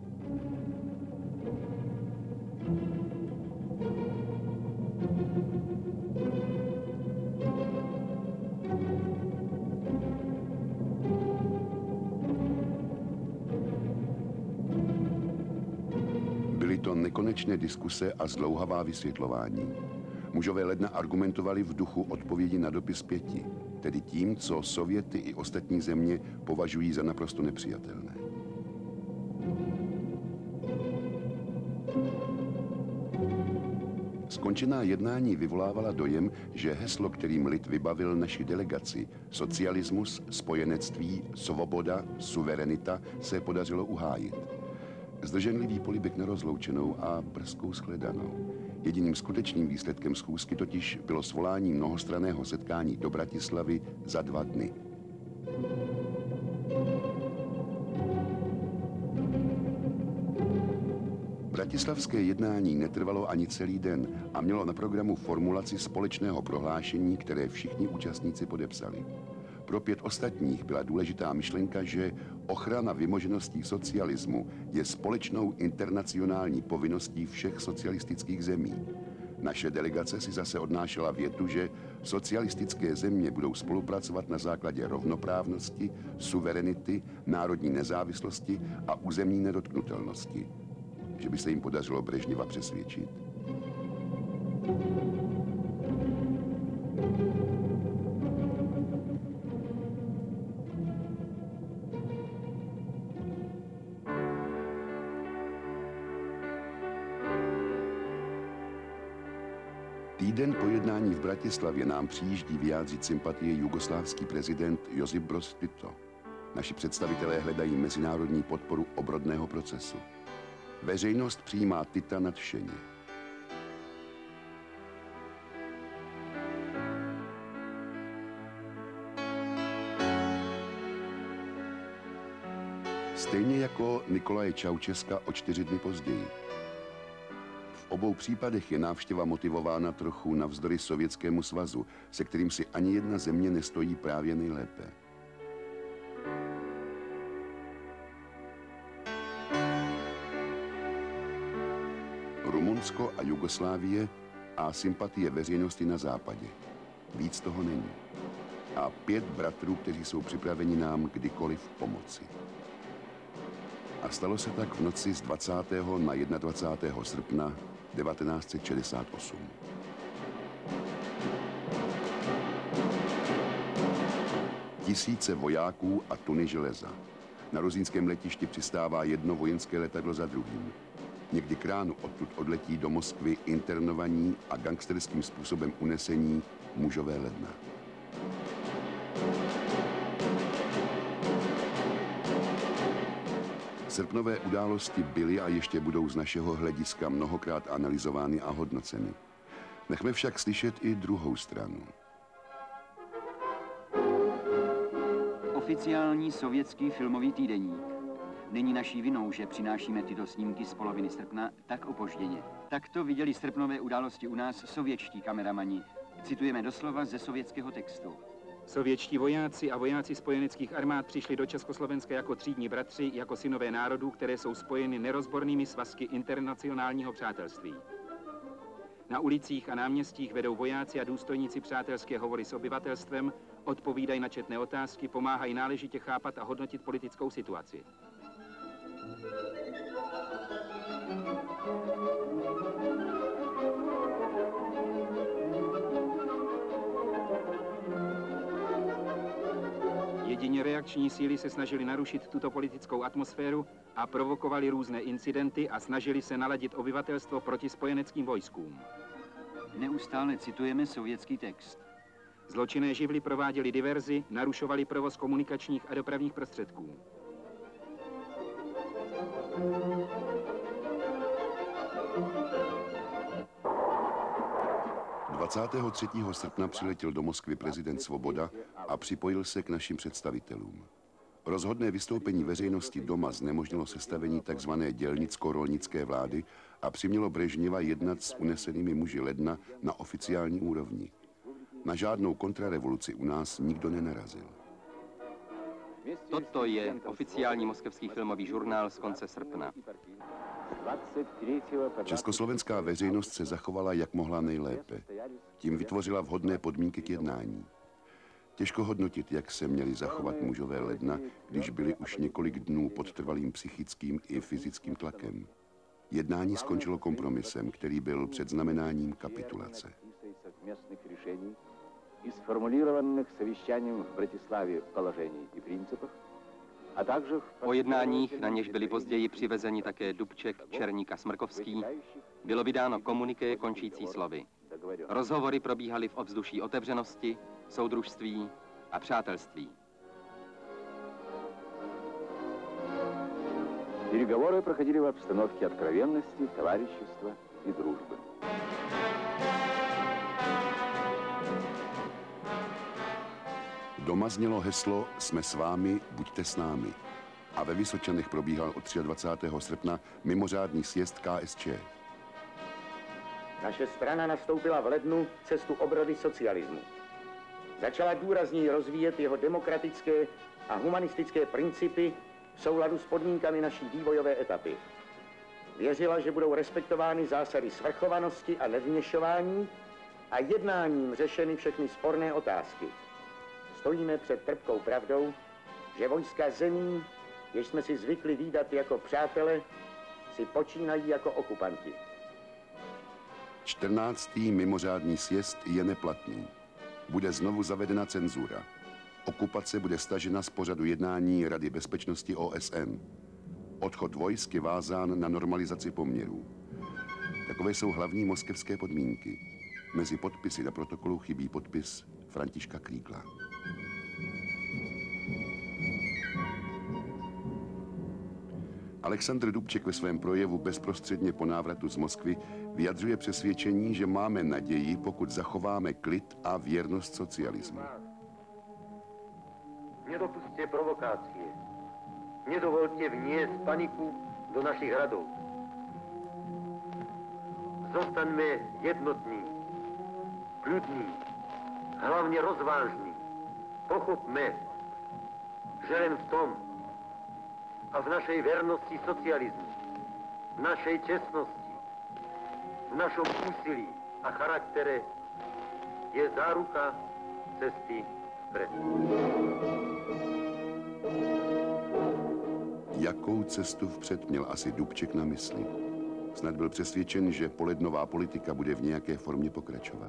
Byly to nekonečné diskuse a zdlouhavá vysvětlování. Mužové Ledna argumentovali v duchu odpovědi na dopis pěti, tedy tím, co Sověty i ostatní země považují za naprosto nepřijatelné. Skončená jednání vyvolávala dojem, že heslo, kterým lid vybavil naši delegaci, socialismus, spojenectví, svoboda, suverenita, se podařilo uhájit. Zdrženlivý polibek na rozloučenou a brzkou shledanou. Jediným skutečným výsledkem schůzky totiž bylo svolání mnohostranného setkání do Bratislavy za dva dny. Bratislavské jednání netrvalo ani celý den a mělo na programu formulaci společného prohlášení, které všichni účastníci podepsali. Pro pět ostatních byla důležitá myšlenka, že ochrana vymožeností socialismu je společnou internacionální povinností všech socialistických zemí. Naše delegace si zase odnášela větu, že socialistické země budou spolupracovat na základě rovnoprávnosti, suverenity, národní nezávislosti a územní nedotknutelnosti. Že by se jim podařilo Brežněva přesvědčit. Týden po jednání v Bratislavě nám přijíždí vyjádřit sympatie jugoslávský prezident Josip Broz Tito. Naši představitelé hledají mezinárodní podporu obrodného procesu. Veřejnost přijímá Tita nadšeně. Stejně jako Nikolaje Čaučeska o čtyři dny později. V obou případech je návštěva motivována trochu navzdory Sovětskému svazu, se kterým si ani jedna země nestojí právě nejlépe. Rumunsko a Jugoslávie a sympatie veřejnosti na západě. Víc toho není. A pět bratrů, kteří jsou připraveni nám kdykoliv pomoci. A stalo se tak v noci z dvacátého na dvacátého prvního srpna devatenáct set šedesát osm. Tisíce vojáků a tuny železa. Na Ruzínském letišti přistává jedno vojenské letadlo za druhým. Někdy k ránu odtud odletí do Moskvy internovaní a gangsterským způsobem unesení mužové Ledna. Srpnové události byly a ještě budou z našeho hlediska mnohokrát analyzovány a hodnoceny. Nechme však slyšet i druhou stranu. Oficiální sovětský filmový týdeník. Není naší vinou, že přinášíme tyto snímky z poloviny srpna tak opožděně. Takto viděli srpnové události u nás sovětští kameramani. Citujeme doslova ze sovětského textu. Sovětští vojáci a vojáci spojeneckých armád přišli do Československa jako třídní bratři, jako synové národů, které jsou spojeny nerozbornými svazky internacionálního přátelství. Na ulicích a náměstích vedou vojáci a důstojníci přátelské hovory s obyvatelstvem, odpovídají na četné otázky, pomáhají náležitě chápat a hodnotit politickou situaci. Jedině reakční síly se snažili narušit tuto politickou atmosféru a provokovali různé incidenty a snažili se naladit obyvatelstvo proti spojeneckým vojskům. Neustále citujeme sovětský text. Zločinné živly prováděly diverzi, narušovali provoz komunikačních a dopravních prostředků. dvacátého třetího srpna přiletěl do Moskvy prezident Svoboda a připojil se k našim představitelům. Rozhodné vystoupení veřejnosti doma znemožnilo sestavení tzv. Dělnicko-rolnické vlády a přimělo Brežněva jednat s unesenými muži ledna na oficiální úrovni. Na žádnou kontrarevoluci u nás nikdo nenarazil. Toto je oficiální moskevský filmový žurnál z konce srpna. Československá veřejnost se zachovala, jak mohla nejlépe. Tím vytvořila vhodné podmínky k jednání. Těžko hodnotit, jak se měli zachovat mužové ledna, když byli už několik dnů pod trvalým psychickým i fyzickým tlakem. Jednání skončilo kompromisem, který byl předznamenáním kapitulace. O jednáních, na něž byli později přivezeni také Dubček, Černík a Smrkovský, bylo vydáno komuniké končící slovy. Rozhovory probíhaly v ovzduší otevřenosti, soudružství a přátelství. Переговоры проходили в обстановке откровенности, товарищества и дружбы. Doma znělo heslo "Jsme s vámi, buďte s námi" a ve Vysočanech probíhal od dvacátého třetího srpna mimořádný sjezd K S Č. Naše strana nastoupila v lednu cestu obrody socialismu. Začala důrazněji rozvíjet jeho demokratické a humanistické principy v souladu s podmínkami naší vývojové etapy. Věřila, že budou respektovány zásady svrchovanosti a nevměšování a jednáním řešeny všechny sporné otázky. Stojíme před trpkou pravdou, že vojska zemí, jež jsme si zvykli vídat jako přátele, si počínají jako okupanti. čtrnáctý mimořádný sjezd je neplatný. Bude znovu zavedena cenzura. Okupace bude stažena z pořadu jednání Rady bezpečnosti O S N. Odchod vojsk je vázán na normalizaci poměrů. Takové jsou hlavní moskevské podmínky. Mezi podpisy na protokolu chybí podpis Františka Krígla. Alexandr Dubček ve svém projevu bezprostředně po návratu z Moskvy vyjadřuje přesvědčení, že máme naději, pokud zachováme klid a věrnost socialismu. Nedopusťte provokácie. Nedovolte vniesť paniku do našich radov. Zostaňme jednotní, kľudní, hlavne rozvážní. Pochopme, že len v tom a v našej vernosti socializmu, v našej čestnosti, v našom úsilí a charaktere je záruka cesty vpred. Jakou cestu vpřed měl asi Dubček na mysli? Snad byl přesvědčen, že polednová politika bude v nějaké formě pokračovat.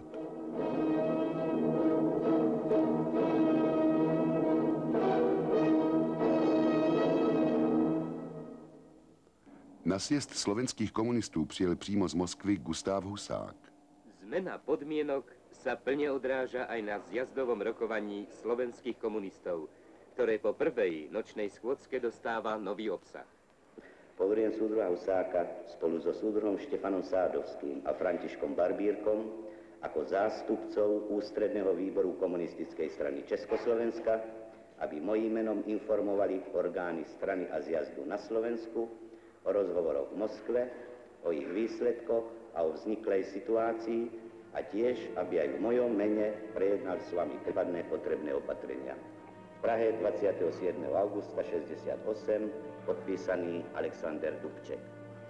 Na sjezd slovenských komunistů přijel přímo z Moskvy Gustav Husák. Zmena podmienok sa plne odráža aj na zjazdovom rokovaní slovenských komunistov, ktoré po prvej nočnej schôdzke dostáva nový obsah. Poverím súdruha Husáka spolu so súdruhom Štefanom Sádovským a Františkom Barbírkom ako zástupcov Ústredného výboru komunistickej strany Československa aby mojím jménem informovali orgány strany a zjazdu na Slovensku o rozhovoroch v Moskve, o jejich výsledkoch a o vzniklej situácii a tiež, aby aj v mojom mene prejednal s vami prípadné potrebné opatrenia. V Prahe dvadsiateho siedmeho augusta šesťdesiatosem podpísaný Alexander Dubček.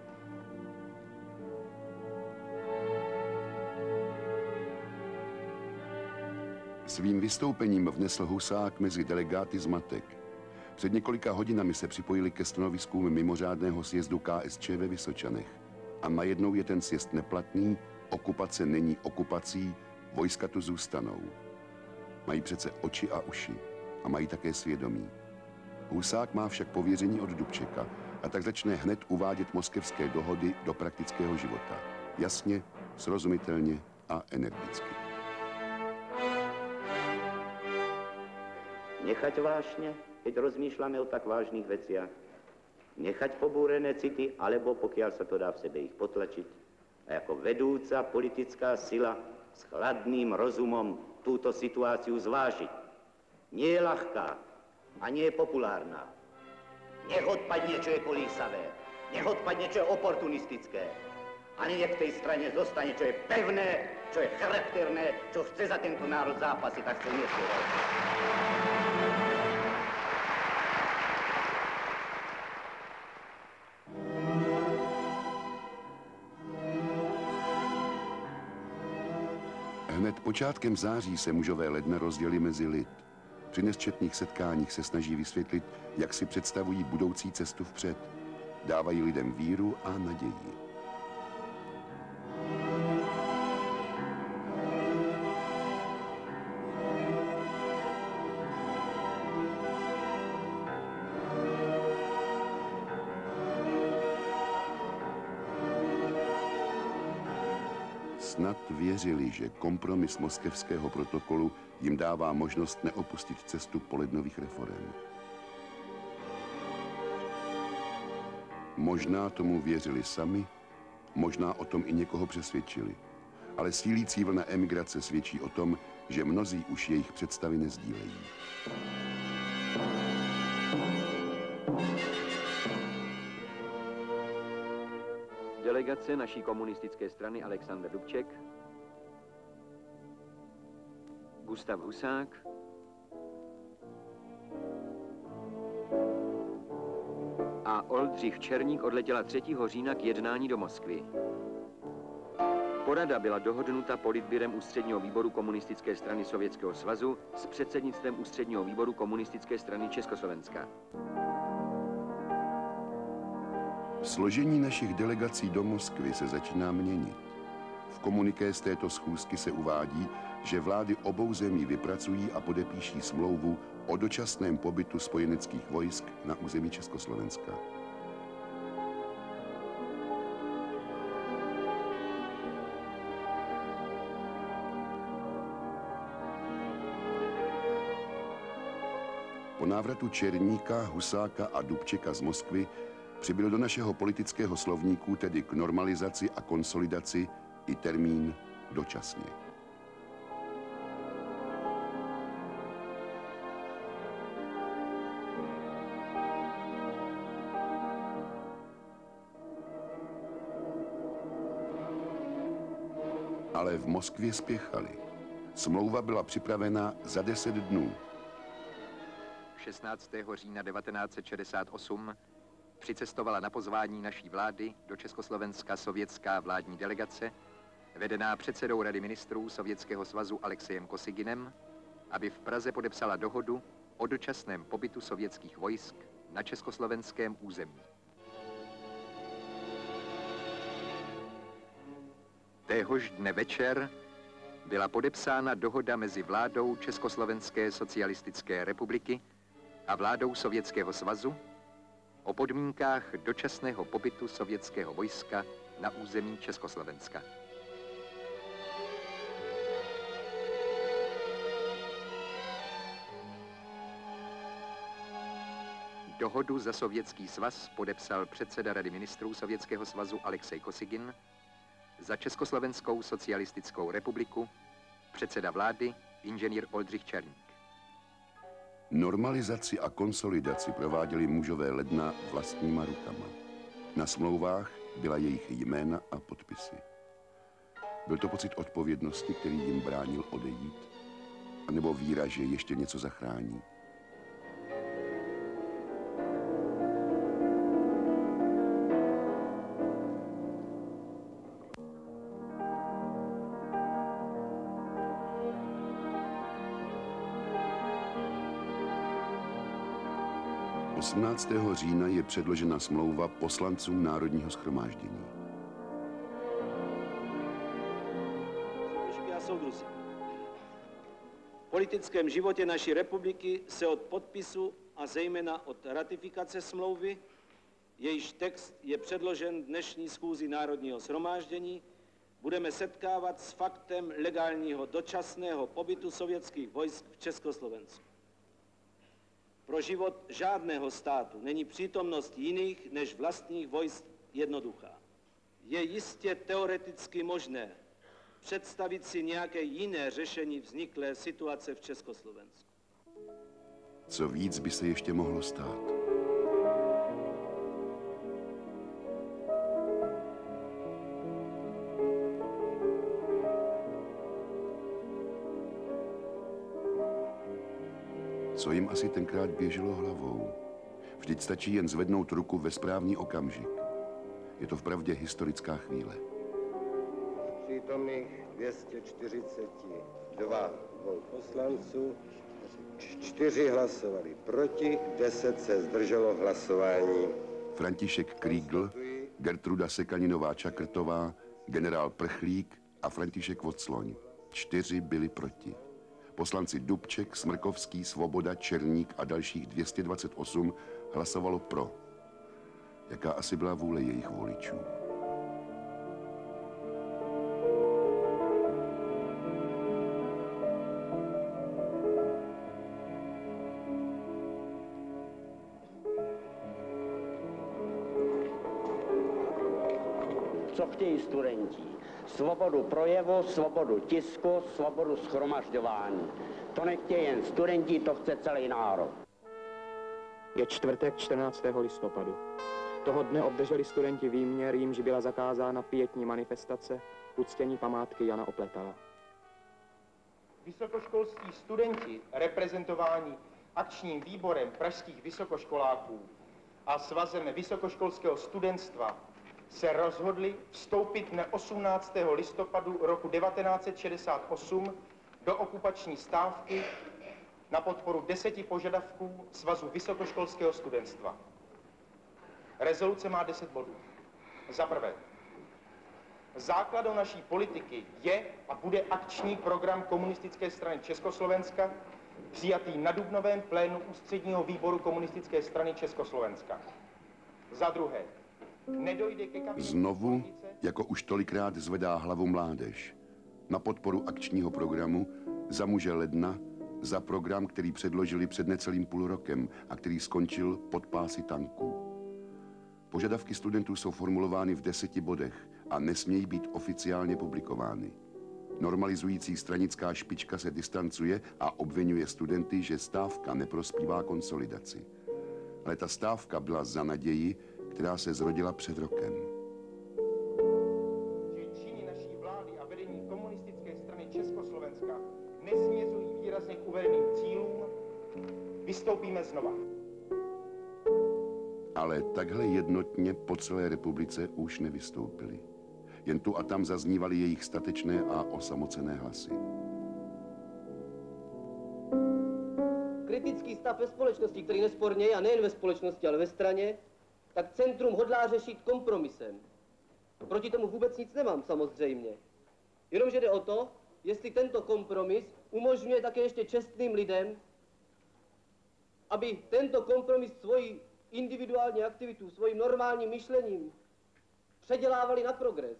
Svým vystoupením vnesl Husák mezi delegáty zmatek. Před několika hodinami se připojili ke stanoviskům mimořádného sjezdu K S Č ve Vysočanech. A najednou je ten sjezd neplatný, okupace není okupací, vojska tu zůstanou. Mají přece oči a uši a mají také svědomí. Husák má však pověření od Dubčeka a tak začne hned uvádět moskevské dohody do praktického života. Jasně, srozumitelně a energicky. Nechať vášne, keď rozmýšľame o tak vážnych veciach. Nechať pobúrené city, alebo pokiaľ sa to dá v sebe ich potlačiť. A ako vedúca politická sila s chladným rozumom túto situáciu zvážiť. Nie je ľahká a nie je populárna. Nech odpadne, čo je kolísavé. Nech odpadne, čo je oportunistické. A nech v tej strane zostane, čo je pevné, čo je charakterné, čo chce za tento národ zápasiť, tak chce niesť. Hned počátkem září se mužové Ledna rozdělili mezi lid. Při nesčetných setkáních se snaží vysvětlit, jak si představují budoucí cestu vpřed. Dávají lidem víru a naději. Snad věřili, že kompromis moskevského protokolu jim dává možnost neopustit cestu polednových reforem. Možná tomu věřili sami, možná o tom i někoho přesvědčili. Ale sílící vlna emigrace svědčí o tom, že mnozí už jejich představy nezdílejí. Delegace naší komunistické strany Alexander Dubček, Gustav Husák, a Oldřich Černík odletěla třetího října k jednání do Moskvy. Porada byla dohodnuta politbírem Ústředního výboru komunistické strany Sovětského svazu s předsednictvem Ústředního výboru komunistické strany Československa. Složení našich delegací do Moskvy se začíná měnit. V komuniké z této schůzky se uvádí, že vlády obou zemí vypracují a podepíší smlouvu o dočasném pobytu spojeneckých vojsk na území Československa. Po návratu Černíka, Husáka a Dubčeka z Moskvy přibyl do našeho politického slovníku, tedy k normalizaci a konsolidaci, i termín dočasně. Ale v Moskvě spěchali. Smlouva byla připravena za deset dnů. šestnáctého října devatenáct set šedesát osm přicestovala na pozvání naší vlády do Československa sovětská vládní delegace, vedená předsedou Rady ministrů Sovětského svazu Alexejem Kosyginem, aby v Praze podepsala dohodu o dočasném pobytu sovětských vojsk na československém území. Téhož dne večer byla podepsána dohoda mezi vládou Československé socialistické republiky a vládou Sovětského svazu o podmínkách dočasného pobytu sovětského vojska na území Československa. Dohodu za Sovětský svaz podepsal předseda Rady ministrů Sovětského svazu Alexej Kosygin, za Československou socialistickou republiku předseda vlády inženýr Oldřich Černík. Normalizaci a konsolidaci prováděli mužové Ledna vlastníma rukama. Na smlouvách byla jejich jména a podpisy. Byl to pocit odpovědnosti, který jim bránil odejít, anebo víra, že ještě něco zachrání. osmnáctého října je předložena smlouva poslancům Národního shromáždění. A soudruzi. V politickém životě naší republiky se od podpisu a zejména od ratifikace smlouvy, jejíž text je předložen dnešní schůzi Národního shromáždění, budeme setkávat s faktem legálního dočasného pobytu sovětských vojsk v Československu. Pro život žádného státu není přítomnost jiných než vlastních vojsk jednoduchá. Je jistě teoreticky možné představit si nějaké jiné řešení vzniklé situace v Československu. Co víc by se ještě mohlo stát? Co jim asi tenkrát běželo hlavou? Vždyť stačí jen zvednout ruku ve správný okamžik. Je to vpravdě historická chvíle. Přítomných dvě stě čtyřicet dva poslanců, čtyři hlasovali proti, deset se zdrželo hlasování. František Krígl, Gertruda Sekaninová-Čakrtová, generál Prchlík a František Vocloň. Čtyři byli proti. Poslanci Dubček, Smrkovský, Svoboda, Černík a dalších dvě stě dvacet osm hlasovalo pro. Jaká asi byla vůle jejich voličů? Co chtějí studenti? Svobodu projevu, svobodu tisku, svobodu shromažďování. To nechtějí jen studenti, to chce celý národ. Je čtvrtek čtrnáctého listopadu. Toho dne obdrželi studenti výměr, jímž byla zakázána pietní manifestace k uctění památky Jana Opletala. Vysokoškolští studenti, reprezentováni akčním výborem pražských vysokoškoláků a svazem vysokoškolského studentstva, se rozhodli vstoupit dne osmnáctého listopadu roku devatenáct set šedesát osm do okupační stávky na podporu deseti požadavků Svazu vysokoškolského studentstva. Rezoluce má deset bodů. Za prvé, základem naší politiky je a bude akční program Komunistické strany Československa, přijatý na dubnovém plénu Ústředního výboru Komunistické strany Československa. Za druhé, nedojde ke kabinetní Znovu, jako už tolikrát, zvedá hlavu mládež. Na podporu akčního programu Za muže Ledna, za program, který předložili před necelým půl rokem a který skončil pod pásy tanků. Požadavky studentů jsou formulovány v deseti bodech a nesmějí být oficiálně publikovány. Normalizující stranická špička se distancuje a obvinuje studenty, že stávka neprospívá konsolidaci. Ale ta stávka byla za naději, která se zrodila před rokem. Že činy naší vlády a vedení Komunistické strany Československa nesměřují výrazně k uvedeným cílům, vystoupíme znova. Ale takhle jednotně po celé republice už nevystoupili. Jen tu a tam zaznívaly jejich statečné a osamocené hlasy. Kritický stav ve společnosti, který nesporně je, a nejen ve společnosti, ale ve straně, tak centrum hodlá řešit kompromisem. Proti tomu vůbec nic nemám, samozřejmě. Jenomže jde o to, jestli tento kompromis umožňuje také ještě čestným lidem, aby tento kompromis svojí individuální aktivitu, svým normálním myšlením předělávali na progres.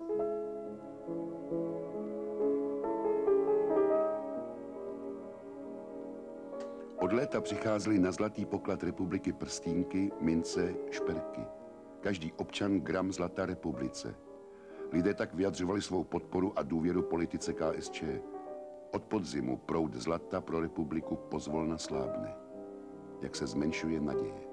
Od léta přicházely na zlatý poklad republiky prstínky, mince, šperky. Každý občan gram zlata republice. Lidé tak vyjadřovali svou podporu a důvěru politice K S Č. Od podzimu proud zlata pro republiku pozvolna slábne. jak se zmenšuje naděje.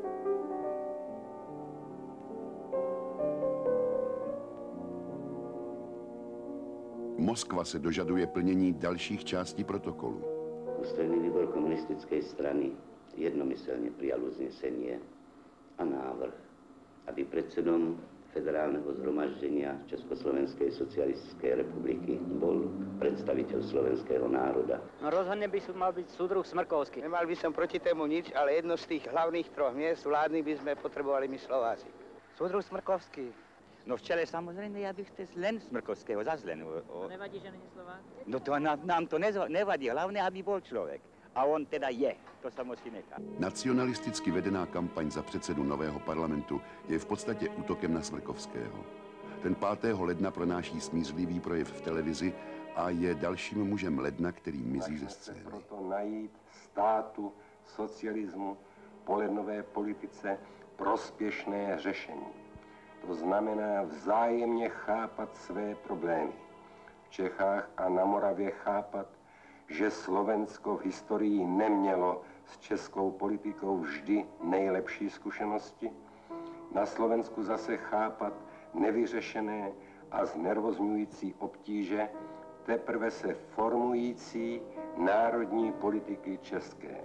Moskva se dožaduje plnění dalších částí protokolu. Ústřední výbor komunistické strany jednomyslně přijal uznesení a návrh, aby předsedom Federálního shromaždění Československé socialistické republiky byl představitel slovenského národa. No rozhodně by mal být súdruh Smrkovský. Nemal by som proti tému nič, ale jedno z těch hlavních troch měst vládnych by jsme potřebovali my Slováci. Súdruh Smrkovský. No v čele samozřejmě já bych chtěl len Smrkovského, zas len. O... Nevadí, že není Slovák? No to nám, nám to nevadí, hlavně, aby byl člověk. A on teda je, to se musí nechat. Nacionalisticky vedená kampaň za předsedu nového parlamentu je v podstatě útokem na Smrkovského. Ten pátého ledna pronáší smířlivý projev v televizi a je dalším mužem ledna, který mizí ze scény. Proto najít státu, socialismu, polednové politice prospěšné řešení. To znamená vzájemně chápat své problémy. V Čechách a na Moravě chápat, že Slovensko v historii nemělo s českou politikou vždy nejlepší zkušenosti. Na Slovensku zase chápat nevyřešené a znervozňující obtíže teprve se formující národní politiky české.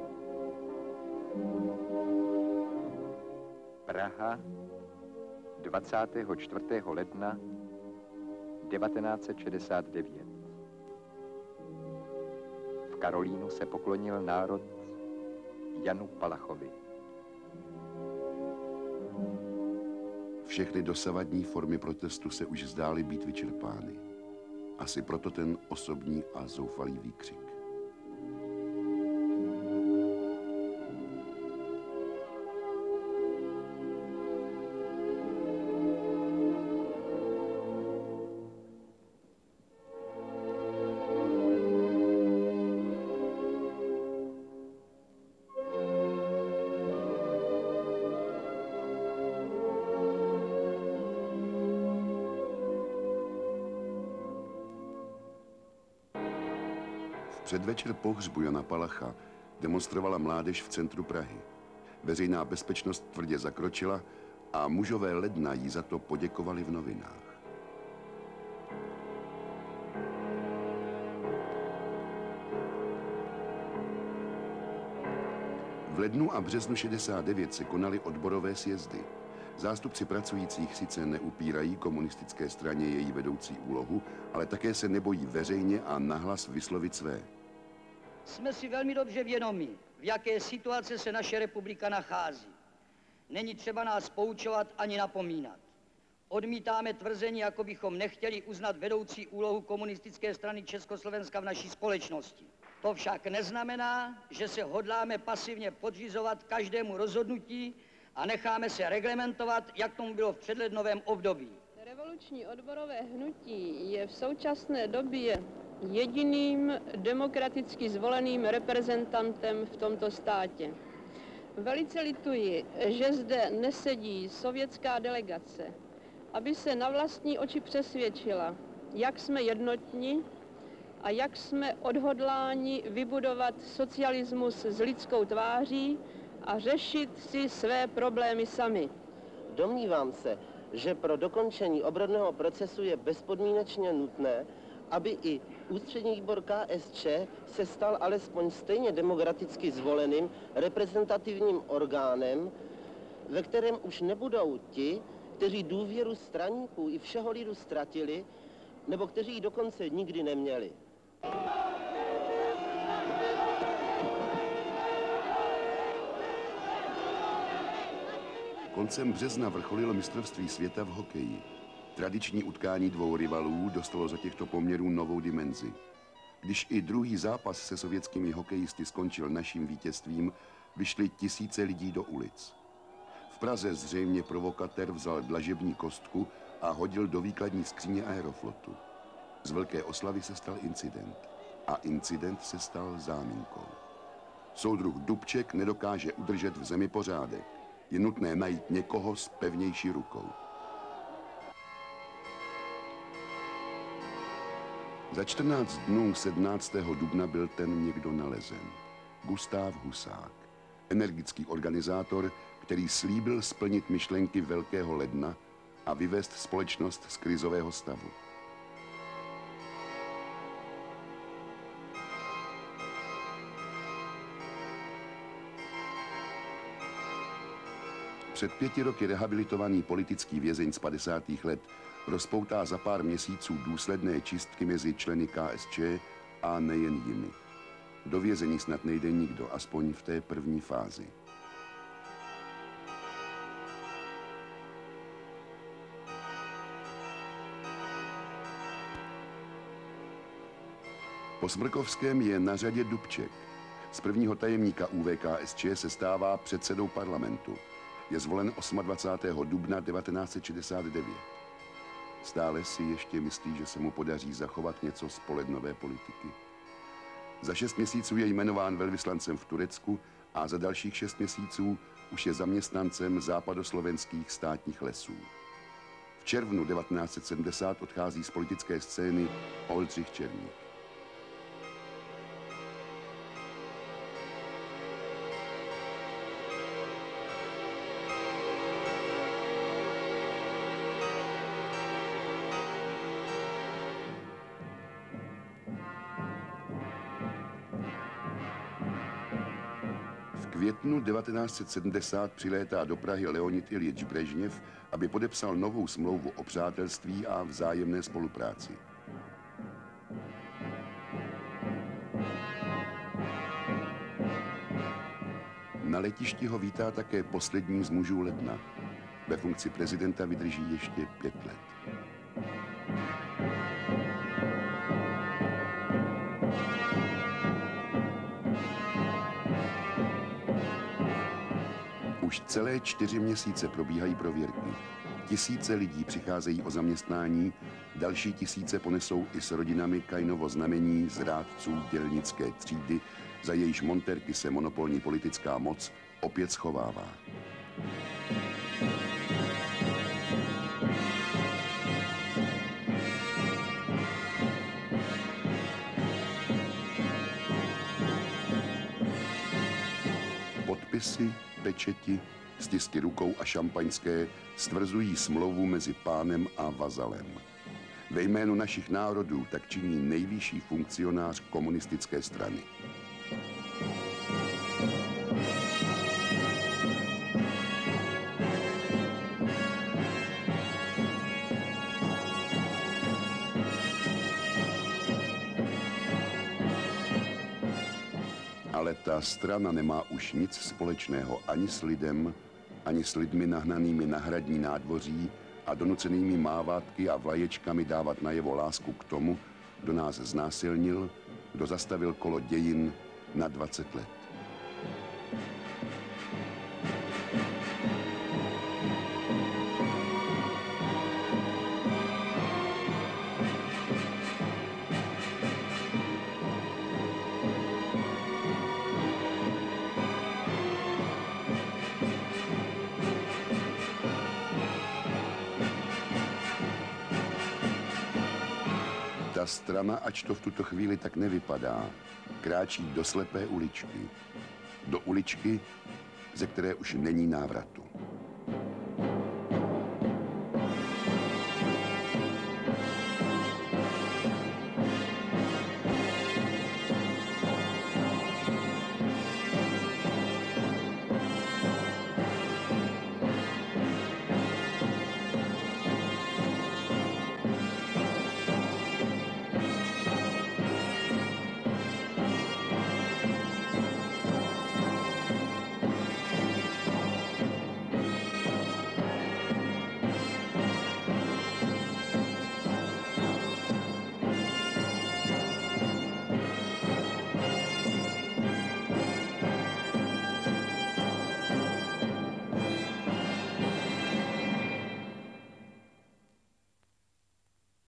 Praha, dvacátého čtvrtého ledna devatenáct set šedesát devět. V Karolínu se poklonil národ Janu Palachovi. Všechny dosavadní formy protestu se už zdály být vyčerpány. Asi proto ten osobní a zoufalý výkřik. Předvečer pohřbu Jana Palacha demonstrovala mládež v centru Prahy. Veřejná bezpečnost tvrdě zakročila a mužové ledna jí za to poděkovali v novinách. V lednu a březnu šedesát devět se konaly odborové sjezdy. Zástupci pracujících sice neupírají komunistické straně její vedoucí úlohu, ale také se nebojí veřejně a nahlas vyslovit své. Jsme si velmi dobře vědomi, v jaké situaci se naše republika nachází. Není třeba nás poučovat ani napomínat. Odmítáme tvrzení, jako bychom nechtěli uznat vedoucí úlohu komunistické strany Československa v naší společnosti. To však neznamená, že se hodláme pasivně podřizovat každému rozhodnutí a necháme se reglementovat, jak tomu bylo v předlednovém období. Revoluční odborové hnutí je v současné době jediným demokraticky zvoleným reprezentantem v tomto státě. Velice lituji, že zde nesedí sovětská delegace, aby se na vlastní oči přesvědčila, jak jsme jednotní a jak jsme odhodláni vybudovat socialismus s lidskou tváří a řešit si své problémy sami. Domnívám se, že pro dokončení obrodného procesu je bezpodmínečně nutné, aby i ústřední výbor K S Č se stal alespoň stejně demokraticky zvoleným reprezentativním orgánem, ve kterém už nebudou ti, kteří důvěru straníků i všeho lidu ztratili, nebo kteří ji dokonce nikdy neměli. Koncem března vrcholilo mistrovství světa v hokeji. Tradiční utkání dvou rivalů dostalo za těchto poměrů novou dimenzi. Když i druhý zápas se sovětskými hokejisty skončil naším vítězstvím, vyšly tisíce lidí do ulic. V Praze zřejmě provokatér vzal dlažební kostku a hodil do výkladní skříně Aeroflotu. Z velké oslavy se stal incident. A incident se stal záminkou. Soudruh Dubček nedokáže udržet v zemi pořádek. Je nutné najít někoho s pevnější rukou. Za čtrnáct dnů sedmnáctého dubna byl ten někdo nalezen. Gustav Husák. Energický organizátor, který slíbil splnit myšlenky Velkého ledna a vyvést společnost z krizového stavu. Před pěti roky rehabilitovaný politický vězeň z padesátých let rozpoutá za pár měsíců důsledné čistky mezi členy K S Č a nejen jimi. Do vězení snad nejde nikdo, aspoň v té první fázi. Po Smrkovském je na řadě Dubček. Z prvního tajemníka U V K S Č se stává předsedou parlamentu. Je zvolen dvacátého osmého dubna devatenáct set šedesát devět. Stále si ještě myslí, že se mu podaří zachovat něco z polednové politiky. Za šest měsíců je jmenován velvyslancem v Turecku a za dalších šest měsíců už je zaměstnancem západoslovenských státních lesů. V červnu devatenáct set sedmdesát odchází z politické scény Oldřich Černík. V květnu devatenáct set sedmdesát přilétá do Prahy Leonid Iljič Brežněv, aby podepsal novou smlouvu o přátelství a vzájemné spolupráci. Na letišti ho vítá také poslední z mužů ledna. Ve funkci prezidenta vydrží ještě pět let. Už celé čtyři měsíce probíhají prověrky. Tisíce lidí přicházejí o zaměstnání, další tisíce ponesou i s rodinami Kainovo znamení zrádců dělnické třídy, za jejíž montérky se monopolní politická moc opět schovává. Podpisy, pečeti, stisky rukou a šampaňské stvrzují smlouvu mezi pánem a vazalem. Ve jménu našich národů tak činí nejvyšší funkcionář komunistické strany. Ale ta strana nemá už nic společného ani s lidem, ani s lidmi nahnanými na hradní nádvoří a donucenými mávátky a vlaječkami dávat najevo lásku k tomu, kdo nás znásilnil, kdo zastavil kolo dějin na dvacet let. Ta strana, ač to v tuto chvíli tak nevypadá, kráčí do slepé uličky. Do uličky, ze které už není návratu.